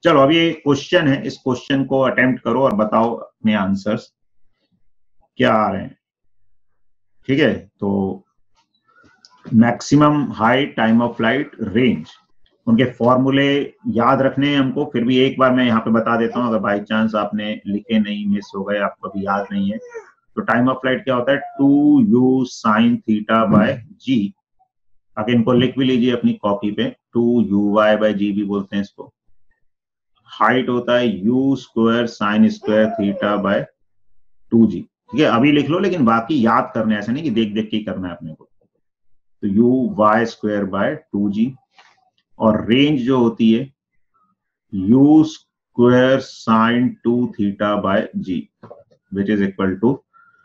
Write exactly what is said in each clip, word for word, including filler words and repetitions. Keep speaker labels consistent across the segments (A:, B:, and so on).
A: चलो अब ये क्वेश्चन है, इस क्वेश्चन को अटेम्प्ट करो और बताओ अपने आंसर्स क्या आ रहे हैं। ठीक है, तो maximum height, time of flight, range, उनके फॉर्मूले याद रखने हैं हमको। फिर भी एक बार मैं यहाँ पे बता देता हूँ, अगर बाई चांस आपने लिखे नहीं, मिस हो गए, आपको अभी याद नहीं है, तो टाइम ऑफ फ्लाइट क्या होता है, two u sine theta by g. आगे इनको लिख भी लीजिए अपनी कॉपी पे, two u y by g भी बोलते हैं इसको। हाइट होता है u square sine square theta by two g. ठीक है, अभी लिख लो, लेकिन बाकी याद करने, ऐसा नहीं कि देख देख के ही करना है अपने को। तो u y square by two g, और रेंज जो होती है u square sine two theta by g, which is equal to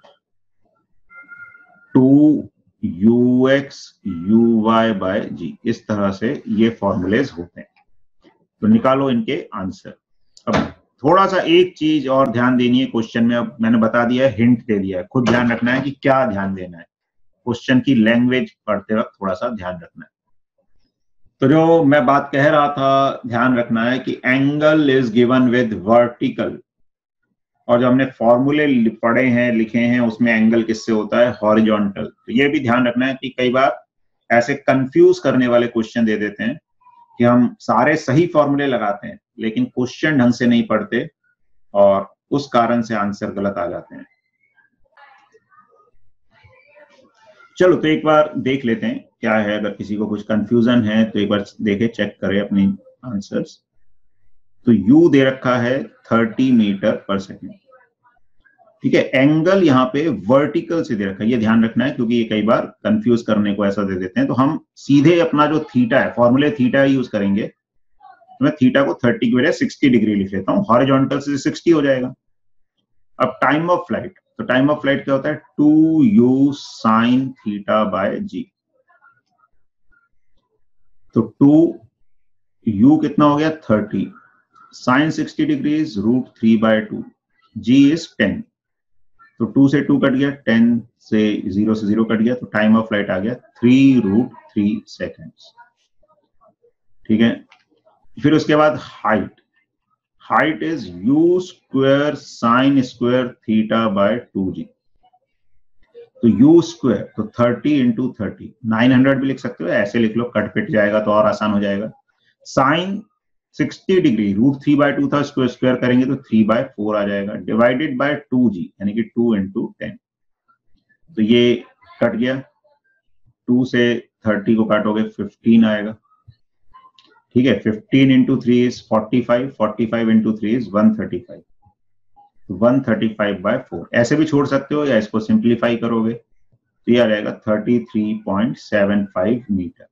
A: two u x u y by g. इस तरह से ये फॉर्मूलेज होते हैं। तो निकालो इनके आंसर। अब थोड़ा सा एक चीज और ध्यान देनी है क्वेश्चन में, अब मैंने बता दिया है, हिंट दे दिया है, खुद ध्यान रखना है कि क्या ध्यान देना है। क्वेश्चन की लैंग्वेज पढ़ते वक्त थोड़ा सा ध्यान रखना है। तो जो मैं बात कह रहा था, ध्यान रखना है कि angle is given with vertical, और जो हमने फॉर्मूले पढ़े हैं, लिखे हैं, उसमें एंगल किससे होता है, हॉरिजॉन्टल। तो ये भी ध्यान रखना है कि कई बार ऐसे कंफ्यूज करने वाले क्वेश्चन दे देते हैं कि हम सारे सही फॉर्मूले लगाते हैं लेकिन क्वेश्चन ढंग से नहीं पढ़ते, और उस कारण से आंसर गलत आ जाते हैं। चलो तो एक बार देख लेते हैं क्या है, अगर किसी को कुछ कंफ्यूजन है तो एक बार देखे, चेक करें अपनी आंसर्स। तो u दे रखा है थर्टी मीटर पर सेकेंड। ठीक है, एंगल यहाँ पे वर्टिकल से दे रखा है, ये ध्यान रखना है, क्योंकि ये कई बार कंफ्यूज करने को ऐसा दे देते हैं। तो हम सीधे अपना जो थीटा है, फॉर्मूले थीटा यूज करेंगे। तो मैं थीटा को थर्टी की बजाय सिक्सटी डिग्री लिख लेता हूँ, हॉरिजॉन्टल से सिक्सटी हो जाएगा। अब टाइम ऑफ फ्लाइट, तो टाइम ऑफ फ्लाइट क्या होता है, two u sine theta by g. तो टू यू कितना हो गया, thirty, sine sixty degrees root three by two, g is ten. तो टू से टू कट गया, टेन से जीरो से जीरो कट गया, तो टाइम ऑफ फ्लाइट आ गया थ्री रूट थ्री सेकेंड्स। ठीक है, फिर उसके बाद height, height is u square sine square theta by two g. तो यू स्क्वायर, तो thirty into thirty, nine hundred भी लिख सकते हो, ऐसे लिख लो, कट पिट जाएगा तो और आसान हो जाएगा। Sine sixty degree, root three by two था, स्क्वायर स्क्वायर करेंगे तो थ्री बाय फोर आ जाएगा, डिवाइडेड बाय टू जी, यानी कि टू इंटू टेन। तो ये कट गया, टू से थर्टी को काटोगे फिफ्टीन आएगा। ठीक है, fifteen into three is forty five, forty five into three is one thirty five, one thirty five by four. ऐसे भी छोड़ सकते हो या इसको सिंप्लीफाई करोगे तो ये आ जाएगा thirty three point seven five metre.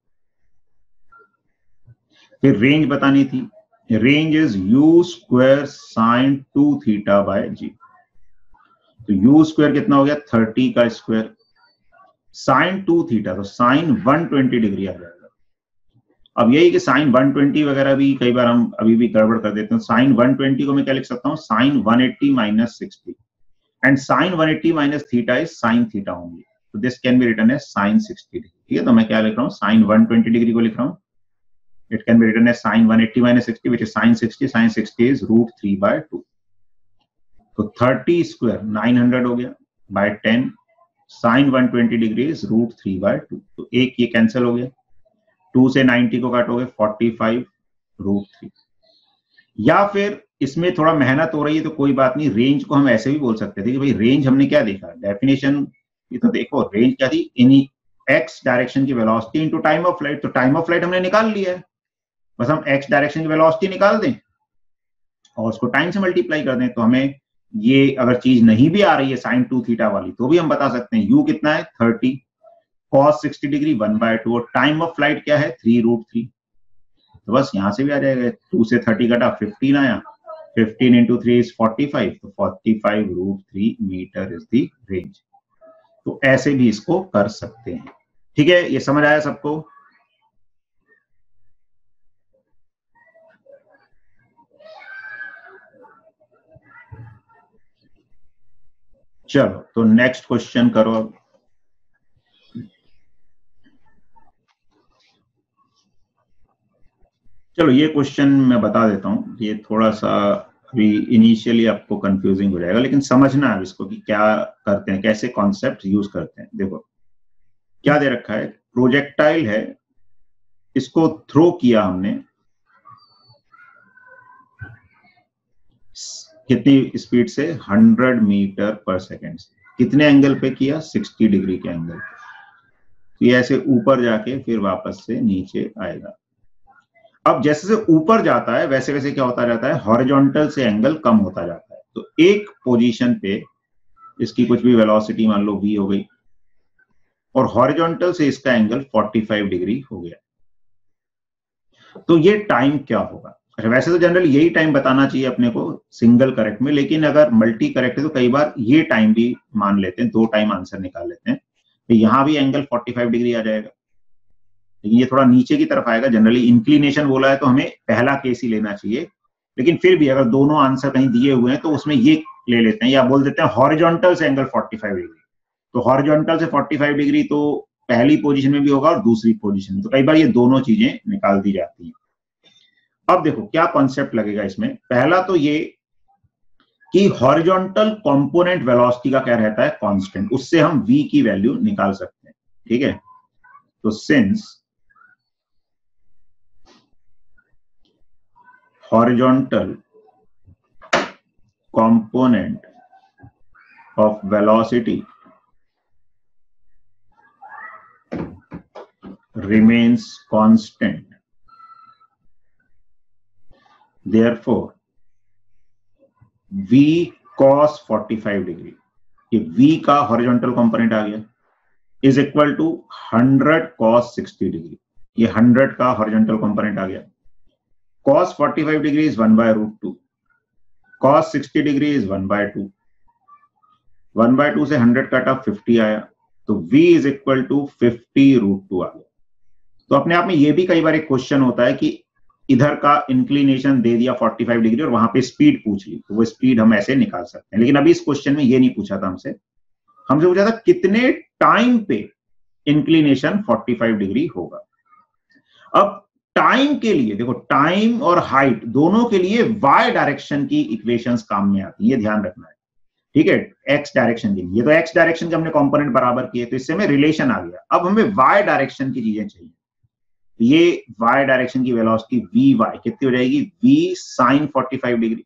A: फिर रेंज बतानी थी, range is u square sine two theta by g. तो यू स्क्वायर कितना हो गया, थर्टी का स्क्वायर, साइन टू थीटा, तो साइन वन ट्वेंटी डिग्री आ जाएगा। अब यही कि साइन वन ट्वेंटी वगैरह भी कई बार हम अभी भी गड़बड़ कर देते हैं। साइन वन ट्वेंटी को मैं क्या लिख सकता हूँ, sine one eighty minus sixty, and sine one eighty minus theta is sine theta only, तो this can be written as sine sixty degree. ठीक है, तो मैं क्या लिख रहा हूँ, साइन वन ट्वेंटी डिग्री को लिख रहा हूँ, it can be written as sine one eighty minus sixty which is sine sixty, sine sixty is root three by two. तो थर्टी स्क्वायर नाइन हंड्रेड हो गया by ten, sine one twenty degree is root three by two, तो एक ये cancel हो गया, to से ninety को काटोगे फोर्टी फाइव रूट थ्री। या फिर इसमें थोड़ा मेहनत हो रही है तो कोई बात नहीं, रेंज को हम ऐसे भी बोल सकते थे कि भाई रेंज हमने क्या देखा, डेफिनेशन ये तो देखो, रेंज क्या थी, इन एक्स डायरेक्शन की velocity into time of flight. तो टाइम ऑफ फ्लाइट हमने निकाल लिया है, बस हम एक्स डायरेक्शन की वेलोसिटी निकाल दें और उसको टाइम से मल्टीप्लाई कर दें, तो हमें ये अगर चीज नहीं भी आ रही है साइन टू थीटा वाली, तो भी हम बता सकते हैं यू कितना है, thirty, cos sixty degree one by two, और टाइम ऑफ फ्लाइट क्या है, थ्री रूट थ्री। तो बस यहां से भी आ जाएगा, टू से थर्टी कटा, फिफ्टीन आया, fifteen into three is forty five, तो forty five root three metre is the range. तो ऐसे भी इसको कर सकते हैं। ठीक है, ये समझ आया सबको? चलो तो नेक्स्ट क्वेश्चन करो अब। चलो ये क्वेश्चन मैं बता देता हूं, ये थोड़ा सा अभी इनिशियली आपको कंफ्यूजिंग हो जाएगा, लेकिन समझना है इसको कि क्या करते हैं, कैसे कॉन्सेप्ट यूज करते हैं। देखो क्या दे रखा है, प्रोजेक्टाइल है, इसको थ्रो किया हमने, कितनी स्पीड से, हंड्रेड मीटर पर सेकेंड से। कितने एंगल पे किया, सिक्सटी डिग्री के एंगल पे। तो ये ऐसे ऊपर जाके फिर वापस से नीचे आएगा। अब जैसे जैसे ऊपर जाता है वैसे वैसे क्या होता जाता है, हॉरिजॉन्टल से एंगल कम होता जाता है। तो एक पोजीशन पे इसकी कुछ भी वेलोसिटी मान लो v हो गई, और हॉरिजॉन्टल से इसका एंगल पैंतालीस डिग्री हो गया। तो ये टाइम क्या होगा? अच्छा, वैसे तो जनरल यही टाइम बताना चाहिए अपने को सिंगल करेक्ट में, लेकिन अगर मल्टी करेक्ट है तो कई बार ये टाइम भी मान लेते हैं, दो टाइम आंसर निकाल लेते हैं। तो यहां भी एंगल पैंतालीस डिग्री आ जाएगा, लेकिन ये थोड़ा नीचे की तरफ आएगा। जनरली इंक्लिनेशन बोला है तो हमें पहला केस ही लेना चाहिए, लेकिन फिर भी अगर दोनों आंसर कहीं दिए हुए हैं तो उसमें ये ले लेते हैं, या बोल देते हैं हॉरिजॉन्टल से एंगल पैंतालीस डिग्री। तो हॉरिजॉन्टल से पैंतालीस डिग्री तो पहली पोजीशन में भी होगा और दूसरी पोजीशन में, तो कई बार ये दोनों चीजें निकाल दी जाती हैं। अब देखो क्या कॉन्सेप्ट लगेगा इसमें। पहला तो ये कि हॉरिजॉन्टल कंपोनेंट वेलोसिटी का क्या रहता है, कांस्टेंट, उससे हम v की वैल्यू निकाल सकते हैं। ठीक है, तो since horizontal component of velocity remains constant, therefore v cos पैंतालीस डिग्री, ये v का हॉरिजॉन्टल कंपोनेंट आ गया, is equal to hundred cos sixty degree. ये हंड्रेड का हॉरिजॉन्टल कंपोनेंट आ गया। cos पैंतालीस degree is one by root two, cos sixty degree is one by two, one by two से हंड्रेड काटा फिफ्टी आया, तो v is equal to fifty root two आ गया। तो अपने आप में ये भी कई बार एक क्वेश्चन होता है कि इधर का इंक्लिनेशन दे दिया पैंतालीस डिग्री और वहां पे स्पीड पूछ ली, तो वो स्पीड हम ऐसे निकाल सकते हैं। लेकिन अभी इस क्वेश्चन में ये नहीं पूछा था हमसे, हमसे पूछा था कितने टाइम पे इंक्लिनेशन पैंतालीस डिग्री होगा। अब टाइम के लिए देखो, टाइम और हाइट दोनों के लिए y डायरेक्शन की इक्वेशंस काम में आती है, ये ध्यान रखना है। ठीक है, x डायरेक्शन के लिए, ये तो x डायरेक्शन के हमने कंपोनेंट बराबर किए, तो इससे हमें रिलेशन आ गया। अब हमें y डायरेक्शन की चीजें चाहिए। ये y डायरेक्शन की वेलोसिटी vy कितनी हो जाएगी, v sin पैंतालीस डिग्री।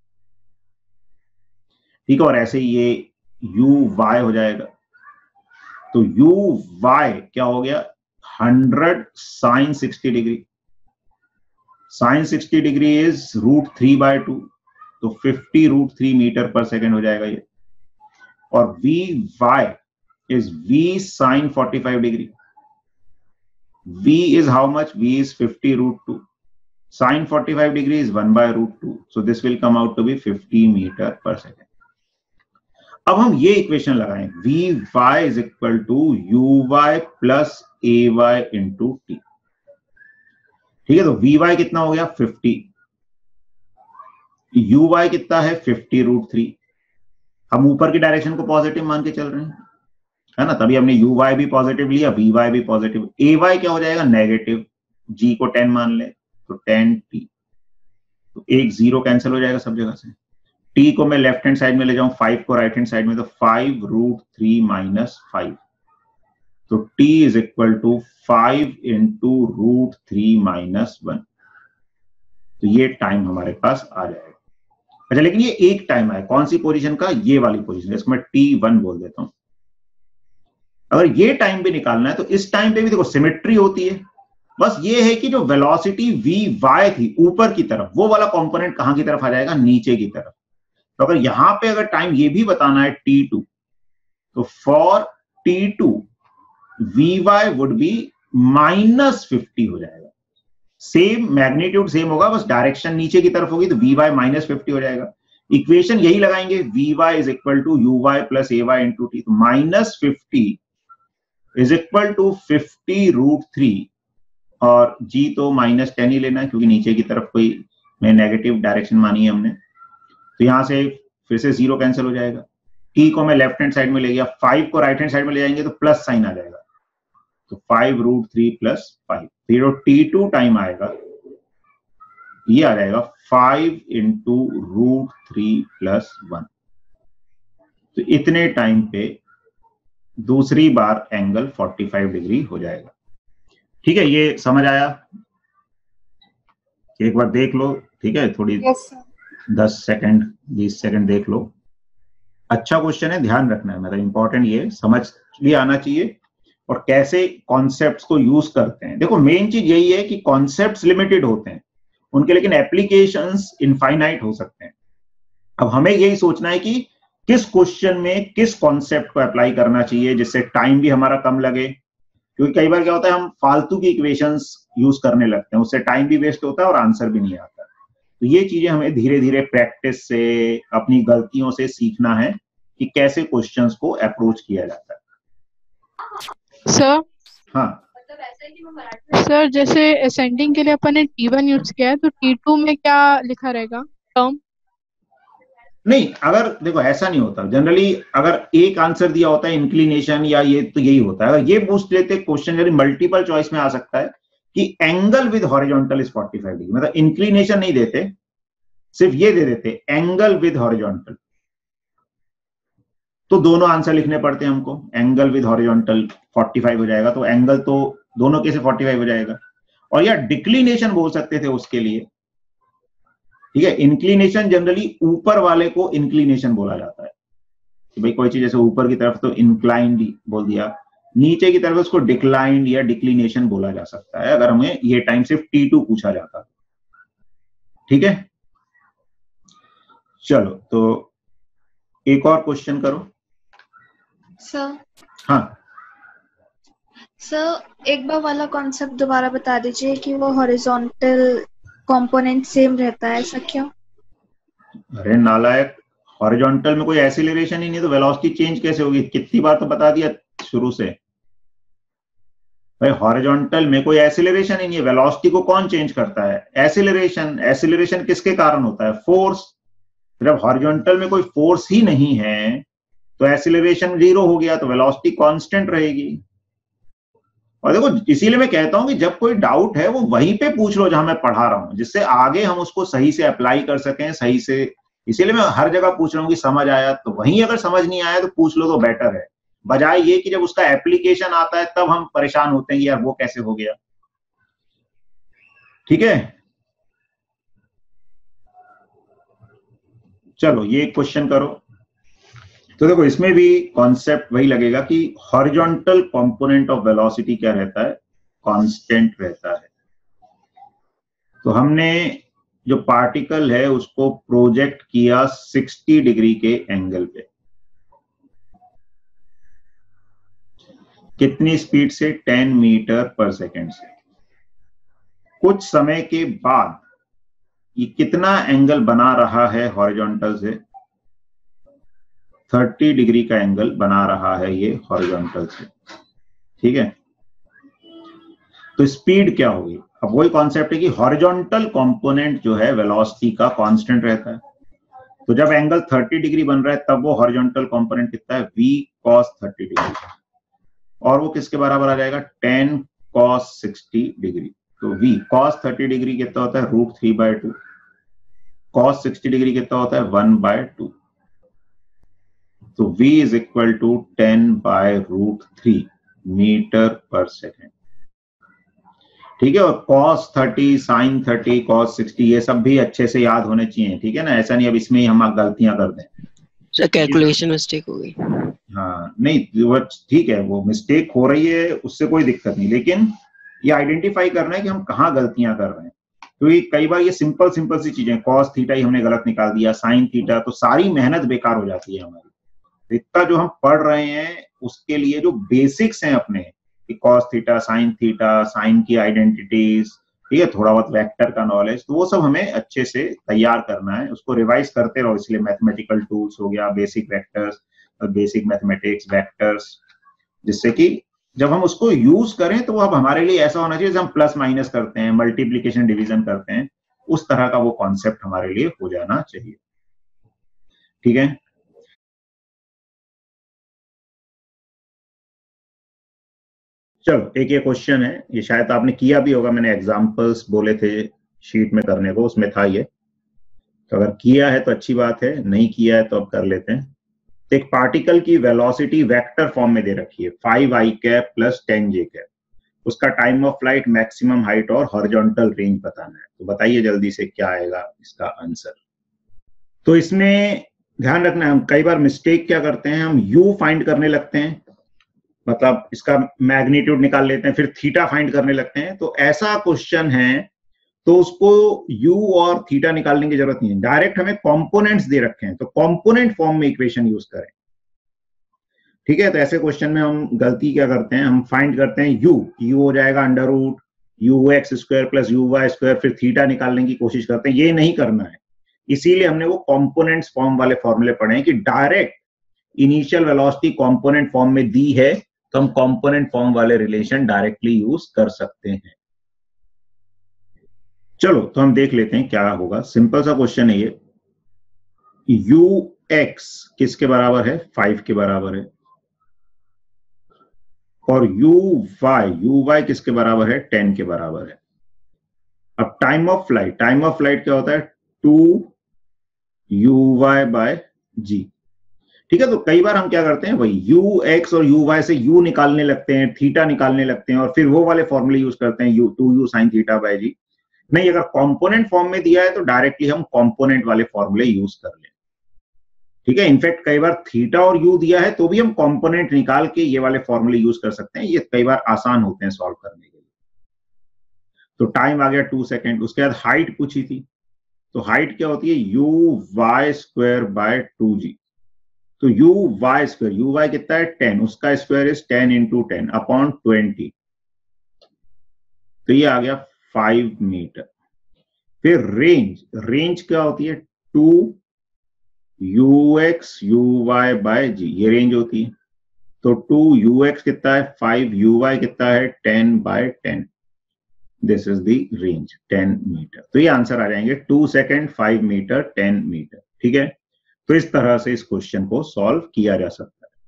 A: ठीक है, और ऐसे ये uy हो जाएगा, तो uy क्या हो गया, hundred sin sixty degree. sin sixty degree is root three by two, तो फिफ्टी रूट थ्री मीटर पर सेकेंड हो जाएगा ये। और vy इज v sin पैंतालीस degree, v is how much, v is fifty root two, sin पैंतालीस degree is one by root two, so this will come out to be fifty meter per second. अब हम ये equation लगाएं, vy is equal to uy plus ay into t। ठीक है, तो vy कितना हो गया, फिफ्टी, uy कितना है, फिफ्टी रूट थ्री। हम ऊपर की डायरेक्शन को पॉजिटिव मान के चल रहे हैं, है ना, तभी हमने uy भी पॉजिटिव लिया, vy भी पॉजिटिव। ay क्या हो जाएगा, नेगेटिव, g को टेन मान ले तो टेन टी, तो एक जीरो कैंसिल हो जाएगा सब जगह से। t को मैं लेफ्ट हैंड साइड में ले जाऊं, फाइव को राइट हैंड साइड में, तो five root three minus five, तो t is equal to five into root three minus one. तो ये टाइम हमारे पास आ जाएगा। अच्छा, लेकिन ये एक टाइम आया, कौन सी पोजीशन का, ये वाली पोजीशन, इसको मैं टी वन बोल देता हूं। अगर ये टाइम भी निकालना है तो इस टाइम पे भी देखो सिमेट्री होती है, बस ये है कि जो वेलोसिटी vy थी ऊपर की तरफ, वो वाला कंपोनेंट कहां की तरफ आ जाएगा, नीचे की तरफ। तो अगर यहां पे अगर टाइम ये भी बताना है टी टू, तो for t two vy would be minus fifty हो जाएगा। सेम मैग्नीट्यूड सेम होगा, बस डायरेक्शन नीचे की तरफ होगी, तो vy माइनस फिफ्टी हो जाएगा। इक्वेशन यही लगाएंगे, vy is equal to u y plus a y into t, तो minus fifty is equal to fifty root three, और g तो माइनस टेन ही लेना है क्योंकि नीचे की तरफ कोई में नेगेटिव डायरेक्शन मानी है हमने, तो यहां से फिर से जीरो कैंसिल हो जाएगा। t को मैं लेफ्ट हैंड साइड में ले गया, फाइव को राइट हैंड साइड में ले जाएंगे तो प्लस साइन आ जाएगा, तो five root three plus five. तो टी टू टाइम आएगा ये आ जाएगा five into root three plus one. तो इतने टाइम पे दूसरी बार एंगल पैंतालीस डिग्री हो जाएगा। ठीक है, ये समझ आया? एक बार देख लो, ठीक है, थोड़ी
B: yes,
A: दस सेकंड बीस सेकंड देख लो। अच्छा क्वेश्चन है, ध्यान रखना है, मतलब इंपॉर्टेंट, ये समझ भी आना चाहिए और कैसे कॉन्सेप्ट्स को यूज करते हैं। देखो मेन चीज यही है कि कॉन्सेप्ट्स लिमिटेड होते हैं उनके, लेकिन एप्लीकेशंस इनफाइनाइट हो सकते हैं। अब हमें यही सोचना है कि किस क्वेश्चन में किस कॉन्सेप्ट को अप्लाई करना चाहिए जिससे टाइम भी हमारा कम लगे, क्योंकि कई बार क्या होता है हम फालतू की इक्वेशंस यूज करने लगते हैं, उससे टाइम भी वेस्ट होता है और आंसर भी नहीं आता। तो ये चीजें हमें धीरे धीरे प्रैक्टिस से, अपनी गलतियों से सीखना है कि कैसे क्वेश्चंस को अप्रोच किया जाता है।
C: सर
A: हाँ
C: सर, जैसे असेंडिंग के लिए अपन ने टी वन यूज किया है, तो टी टू में क्या लिखा रहेगा टर्म?
A: नहीं, अगर देखो ऐसा नहीं होता जनरली, अगर एक आंसर दिया होता है इंक्लिनेशन या ये, तो यही होता है। अगर ये पूछ लेते क्वेश्चन, यदि मल्टीपल चॉइस में आ सकता है कि एंगल विद हॉरिजॉन्टल इज पैंतालीस डिग्री, मतलब इंक्लिनेशन नहीं देते, सिर्फ ये दे देते एंगल विद हॉरिजॉन्टल, तो दोनों आंसर लिखने पड़ते हैं हमको। एंगल विद हॉरिजॉन्टल पैंतालीस हो जाएगा, तो एंगल तो दोनों के से पैंतालीस हो जाएगा। और या डिक्लिनेशन बोल सकते थे उसके लिए, ठीक है। इंक्लिनेशन जनरली ऊपर वाले को इंक्लिनेशन बोला जाता है कि भाई कोई चीज जैसे ऊपर की तरफ तो इंक्लाइंड बोल दिया, नीचे की तरफ उसको डिक्लाइंड या डिक्लिनेशन बोला जा सकता है, अगर हमें ये टाइम सिर्फ टी टू पूछा जाता। ठीक है, चलो तो एक और क्वेश्चन करो।
B: सर
A: हाँ
B: सर एक बार वाला कॉन्सेप्ट दोबारा बता दीजिए कि वो हॉरिजॉन्टल कंपोनेंट सेम रहता है, ऐसा क्यों?
A: अरे नालायक, हॉरिजॉन्टल में कोई एक्सीलरेशन ही नहीं तो वेलोसिटी चेंज कैसे होगी? कितनी बार तो बता दिया शुरू से भाई, हॉरिजॉन्टल में कोई एक्सीलरेशन ही नहीं है। वेलोसिटी को कौन चेंज करता है? एक्सीलरेशन। एक्सीलरेशन किसके कारण होता है? फोर्स। जब हॉरिजॉन्टल में कोई फोर्स ही नहीं है तो एक्सीलरेशन जीरो हो गया, तो वेलोसिटी कांस्टेंट रहेगी। और देखो इसीलिए मैं कहता हूं कि जब कोई डाउट है वो वहीं पे पूछ लो जहां मैं पढ़ा रहा हूं, जिससे आगे हम उसको सही से अप्लाई कर सकें सही से। इसीलिए मैं हर जगह पूछ रहा हूँ कि समझ आया, तो वहीं अगर समझ नहीं आया तो पूछ लो तो बेटर है, बजाय ये कि जब उसका एप्लीकेशन आता है तब हम परेशान होते हैं कि यार वो कैसे हो गया। ठीक है, चलो ये क्वेश्चन करो। तो देखो इसमें भी कॉन्सेप्ट वही लगेगा कि हॉरिजॉन्टल कंपोनेंट ऑफ वेलोसिटी क्या रहता है? कांस्टेंट रहता है। तो हमने जो पार्टिकल है उसको प्रोजेक्ट किया साठ डिग्री के एंगल पे, कितनी स्पीड से? दस मीटर पर सेकेंड से। कुछ समय के बाद ये कितना एंगल बना रहा है हॉरिजॉन्टल से? तीस डिग्री का एंगल बना रहा है ये हॉरिजॉन्टल से। ठीक है, तो स्पीड क्या होगी? अब वही कॉन्सेप्ट है कि हॉरिजॉन्टल कंपोनेंट जो है वेलोसिटी का कांस्टेंट रहता है। तो जब एंगल तीस डिग्री बन रहा है तब वो हॉरिजॉन्टल कंपोनेंट कितना है? v cos तीस डिग्री, और वो किसके बराबर आ जाएगा? tan cos साठ डिग्री। तो v cos तीस डिग्री कितना होता है? Root three by two. cos साठ डिग्री कितना होता है? One by two. तो v is equal to ten by root three metre पर सेकेंड। ठीक है, और cos तीस, sin तीस, cos साठ ये सब भी अच्छे से याद होने चाहिए। ठीक है ना, ऐसा नहीं अब इसमें ही हम गलतियां कर दें।
D: सर कैलकुलेशन मिस्टेक हो गई।
A: हाँ नहीं, वो ठीक है, वो मिस्टेक हो रही है, उससे कोई दिक्कत नहीं, लेकिन ये आइडेंटिफाई करना है कि हम कहाँ गलतियां कर रहे हैं। क्योंकि तो कई बार ये सिंपल सिंपल सी चीजें, cos थीटा ही हमने गलत निकाल दिया, sin थीटा, तो सारी मेहनत बेकार हो जाती है हमारी। इतना जो हम पढ़ रहे हैं उसके लिए जो बेसिक्स हैं अपने, कि cos थीटा, sin थीटा, sin की आइडेंटिटीज, ठीक है, थोड़ा बहुत वेक्टर का नॉलेज, तो वो सब हमें अच्छे से तैयार करना है, उसको रिवाइज करते रहो। इसलिए मैथमेटिकल टूल्स हो गया, basic vectors, basic mathematics, vectors, जिससे कि जब हम उसको यूज करें तो अब हमारे लिए ऐसा होना चाहिए, जब हम प्लस माइनस करते हैं, मल्टीप्लीकेशन डिवीजन करते हैं, उस तरह का वो कॉन्सेप्ट हमारे लिए हो जाना चाहिए। ठीक है, चलो एक ये क्वेश्चन है, ये शायद आपने किया भी होगा, मैंने एग्जांपल्स बोले थे शीट में करने को, उसमें था ये। तो अगर किया है तो अच्छी बात है, नहीं किया है तो अब कर लेते हैं। तो एक पार्टिकल की वेलोसिटी वेक्टर फॉर्म में दे रखी है, five i cap plus ten j cap. उसका time of flight, maximum height और हॉरिजॉन्टल रेंज बताना है। तो बताइए जल्दी से क्या आएगा इसका आंसर। तो इसमें ध्यान रखना है, हम कई बार मिस्टेक क्या करते हैं, हम यू फाइंड करने लगते हैं, मतलब इसका मैग्नीट्यूड निकाल लेते हैं, फिर थीटा फाइंड करने लगते हैं। तो ऐसा क्वेश्चन है तो उसको u और थीटा निकालने की जरूरत नहीं है, डायरेक्ट हमें कंपोनेंट्स दे रखे हैं, तो कंपोनेंट फॉर्म में इक्वेशन यूज करें। ठीक है, तो ऐसे क्वेश्चन में हम गलती क्या करते हैं, हम फाइंड करते हैं u, u हो जाएगा under root u x square plus u y square, फिर थीटा निकालने की कोशिश करते हैं। ये नहीं करना है, इसीलिए हमने वो कंपोनेंट्स फॉर्म वाले फॉर्मूले पढ़े हैं कि direct initial velocity component form में दी है तो हम कंपोनेंट फॉर्म वाले रिलेशन डायरेक्टली यूज कर सकते हैं। चलो तो हम देख लेते हैं क्या होगा। सिंपल सा क्वेश्चन है ये, यू एक्स किसके बराबर है, फाइव के बराबर है, और यू वाई यू वाई किसके बराबर है, टेन के बराबर है। अब time of flight, time of flight क्या होता है, two u y by g. ठीक है, तो कई बार हम क्या करते हैं, वही यू एक्स और यू वाई से यू निकालने लगते हैं, थीटा निकालने लगते हैं, और फिर वो वाले फॉर्मूले यूज करते हैं, u two u sine theta by g. नहीं, अगर कंपोनेंट फॉर्म में दिया है तो डायरेक्टली हम कंपोनेंट वाले फॉर्मूले यूज कर लें। ठीक है, इनफैक्ट कई बार थीटा और यू दिया है तो भी हम कंपोनेंट निकाल के ये वाले फॉर्मूले यूज कर सकते हैं, ये कई बार आसान होते हैं सॉल्व करने के लिए। तो टाइम आ गया टू सेकेंड। उसके बाद हाइट पूछी थी, तो हाइट क्या होती है, u y square by two g. तो u y square, u y कितना है टेन, उसका square is ten into ten upon twenty, तो ये आ गया फाइव मीटर। फिर रेंज, रेंज क्या होती है, two u x u y by g, ये रेंज होती है। तो टू यू एक्स कितना है फाइव, यू वाई कितना है ten by ten, this is the range ten metre. तो ये आंसर आ जाएंगे two second, five metre, ten metre. ठीक है, तो इस तरह से इस क्वेश्चन को सॉल्व किया जा सकता है।